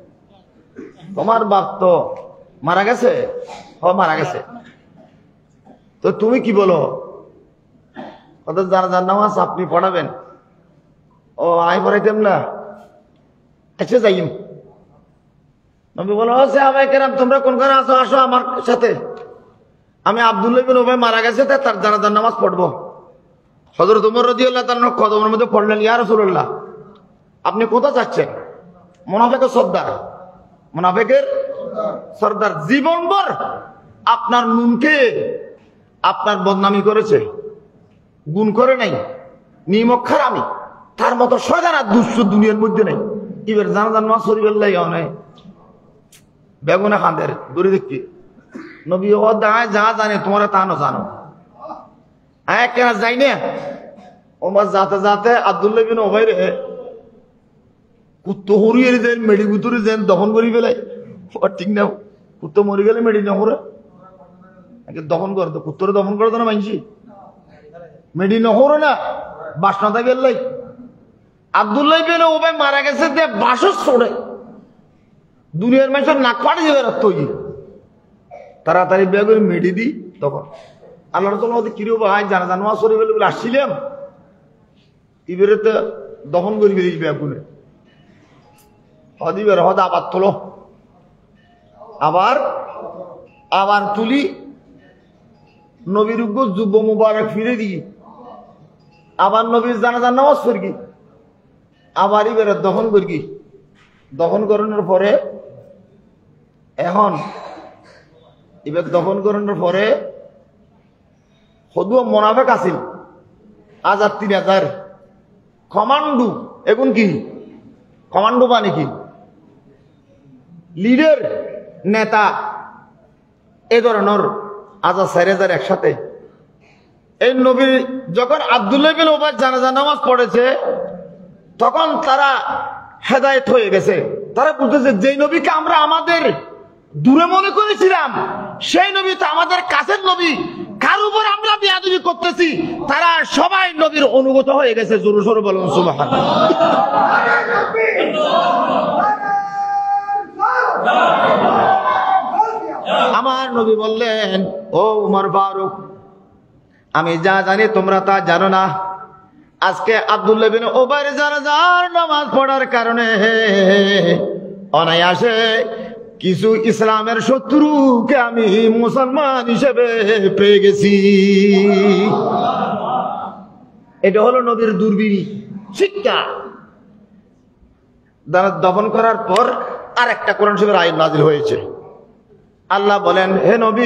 তোমার বাপ তো মারা গেছে? হ মারা গেছে। তো তুমি কি বলো? কত জানাজার নামাজ আপনি পড়াবেন? ও আয় পড়াইতাম না, এসে যাইম। নবী বলো, সাহাবায়ে কেরাম তোমরা কোন কোন আসো, আসো আমার সাথে, আমি আব্দুল্লাহ ইবনে উবাই মারা গেছে তার জানাজার নামাজ পড়বো। হযরত ওমর রাদিয়াল্লাহু তাআলা কদমের মধ্যে পড়লেন, ইয়া রাসূলুল্লাহ, আপনি কোথায় যাচ্ছেন? মুনাফিকের সর্দার, মুনাফিকের সর্দার জীবনভর আপনার নুনকে আপনার বদনামি করেছে, গুণ করে নাই, নিমক খারামি, তার মতো শয়তান আর দুষ্ট দুনিয়ার মধ্যে নেই। এবার জানাজার নামাজ শরীফের লাগে অনেক বেগুনে খান্দের দূরে দেখি নবী ও দাঁড়ায় যা জানে তোমরা তা না জানো। হ্যাঁ কেন যাই না? ওমর যাতে যাতে আব্দুল্লাহ ইবনে উবাই রে কুত্তো হরিয়ে দেন, মেডি গুতুরে দেন, দহন করি ফেলে। ঠিক না, কুত্তো মরে গেলে মেডি নহরে দহন করে, তো কুত্তরে দহন করে তো না মানছি, মেডি নহরে না বাসনাটা গেলাই। আব্দুল্লাহ ইবনে উবাই মারা গেছে দে বাসস ছড়ে দুনিয়ার মানুষের নাক পাড়ে যাবে তৈরি তাড়াতাড়ি বিয়ে করে মেডি দি। তখন আল্লাহ রাসূল বলতে কিরে ভাই জানাজা নামাজ পড়ে বলে বলে আসছিলাম, এবারে তো দহন করি বেরিয়ে বিয়ে করে হদিবের হদ আবার তোলো, আবার আবার তুলি নবীর উগ্র যুব মুবারক ফিরে দিই, আবার নবীর জানাজার নামাজ পড়ি, আবার এবারে দহন করি। দহন করানোর পরে এখন এবার দহন করানোর পরে সদুয়া মোনাফেক আছিল হাজার তিন হাজার কমান্ডো। এখন কি কমান্ডো মানে কি? লিডার, নেতা, এ ধরনের হাজার চার হাজার একসাথে। এই নবী যখন আব্দুল্লাহ ইবনে উবাই জানাজা নামাজ পড়েছে তখন তারা হেদায়েত হয়ে গেছে। তারা বুঝতেছে যে নবীকে আমরা আমাদের দূরে মনে করেছিলাম সেই নবী তো আমাদের কাছের নবী, কার উপর আমরা বিয়াদবি করতেছি। তারা সবাই নবীর অনুগত হয়ে গেছে। জোরে জোরে বলুন সুবহানাল্লাহ। আমার নবী বললেন, ও উমর ফারুক, আমি যা জানি তোমরা তা জানো না। আজকে আব্দুল্লাহ ইবনে উবাইর জানাজার নামাজ পড়ার কারণে অনায়াসে কিছু ইসলামের শত্রুকে আমি মুসলমান হিসেবে পেয়ে গেছি। এটা হলো নবীর দুর্বিনী শিক্ষা। দফন করার পর আর একটা কোরআন শরীফের আয়াত নাযিল হয়েছে। আল্লাহ বলেন, হে নবী,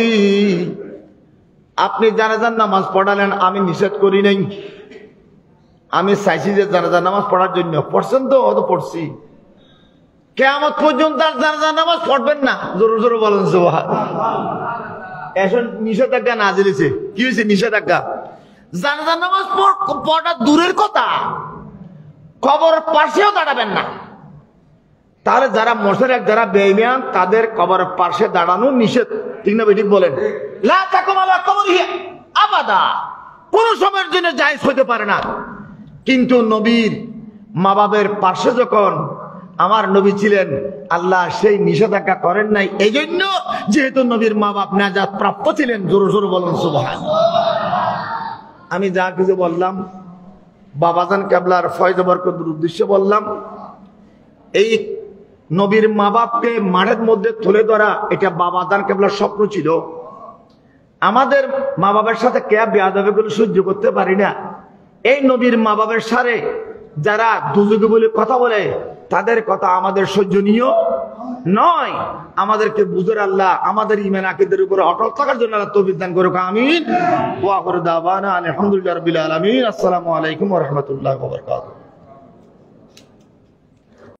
আপনি জানাজার নামাজ পড়ালেন, আমি নিষেধ করি নাই। আমি চাইছি যে জানাজার নামাজ পড়ার জন্য। পড়ছেন তো? অত পড়ছি। কিয়ামত পর্যন্ত আর জানাজার নামাজ পড়বেন না। জোরে জোরে বলেন সুবহানাল্লাহ। এখন নিষেধাজ্ঞা নাযিল হয়েছে। কি হয়েছে নিষেধাজ্ঞা? জানাজার নামাজ পড়া দূরের কথা, কবর পাশেও দাঁড়াবেন না। তাহলে যারা মোশরিক যারা বেঈমান তাদের কবরের পাশে দাঁড়ানো নিষেধ, ঠিক না ঠিক বলেন? লা তাকুম আলা কবরিহি আবাদা, কোন সময়ের জন্য জায়েজ হতে পারে না। কিন্তু নবীর মা বাবার পাশে যখন আমার নবী ছিলেন, আল্লাহ সেই নিষেধাজ্ঞা করেন নাই, এই জন্য যেহেতু নবীর মা বাপ নাজাত প্রাপ্ত ছিলেন। জোরে জোরে বলুন সুবহানাল্লাহ। আমি যা কিছু বললাম বাবাজান কেবলার ফয়জ বরকতের উদ্দেশ্যে বললাম। এই নবীর মা বাপকে মাঠের মধ্যে তুলে ধরা এটা বাবাজান কেবলার স্বপ্ন ছিল। আমাদের মা বাবার সাথে কে বেয়াদবি করে সহ্য করতে পারি না। এই নবীর মা বাবার সাথে যারা দুজুগে বলে কথা বলে তাদের কথা আমাদের সহ্যনীয় নয়। আমাদেরকে বুঝের আল্লাহ আমাদের ঈমান আকীদার উপর অটল থাকার জন্য আল্লাহ তৌফিক দান করুক, আমিন। ওয়া আখিরু দাওয়ানা আলহামদুলিল্লাহি রাব্বিল আলামিন। আসসালামু আলাইকুম ওয়া রাহমাতুল্লাহি ওয়া বারাকাতুহু।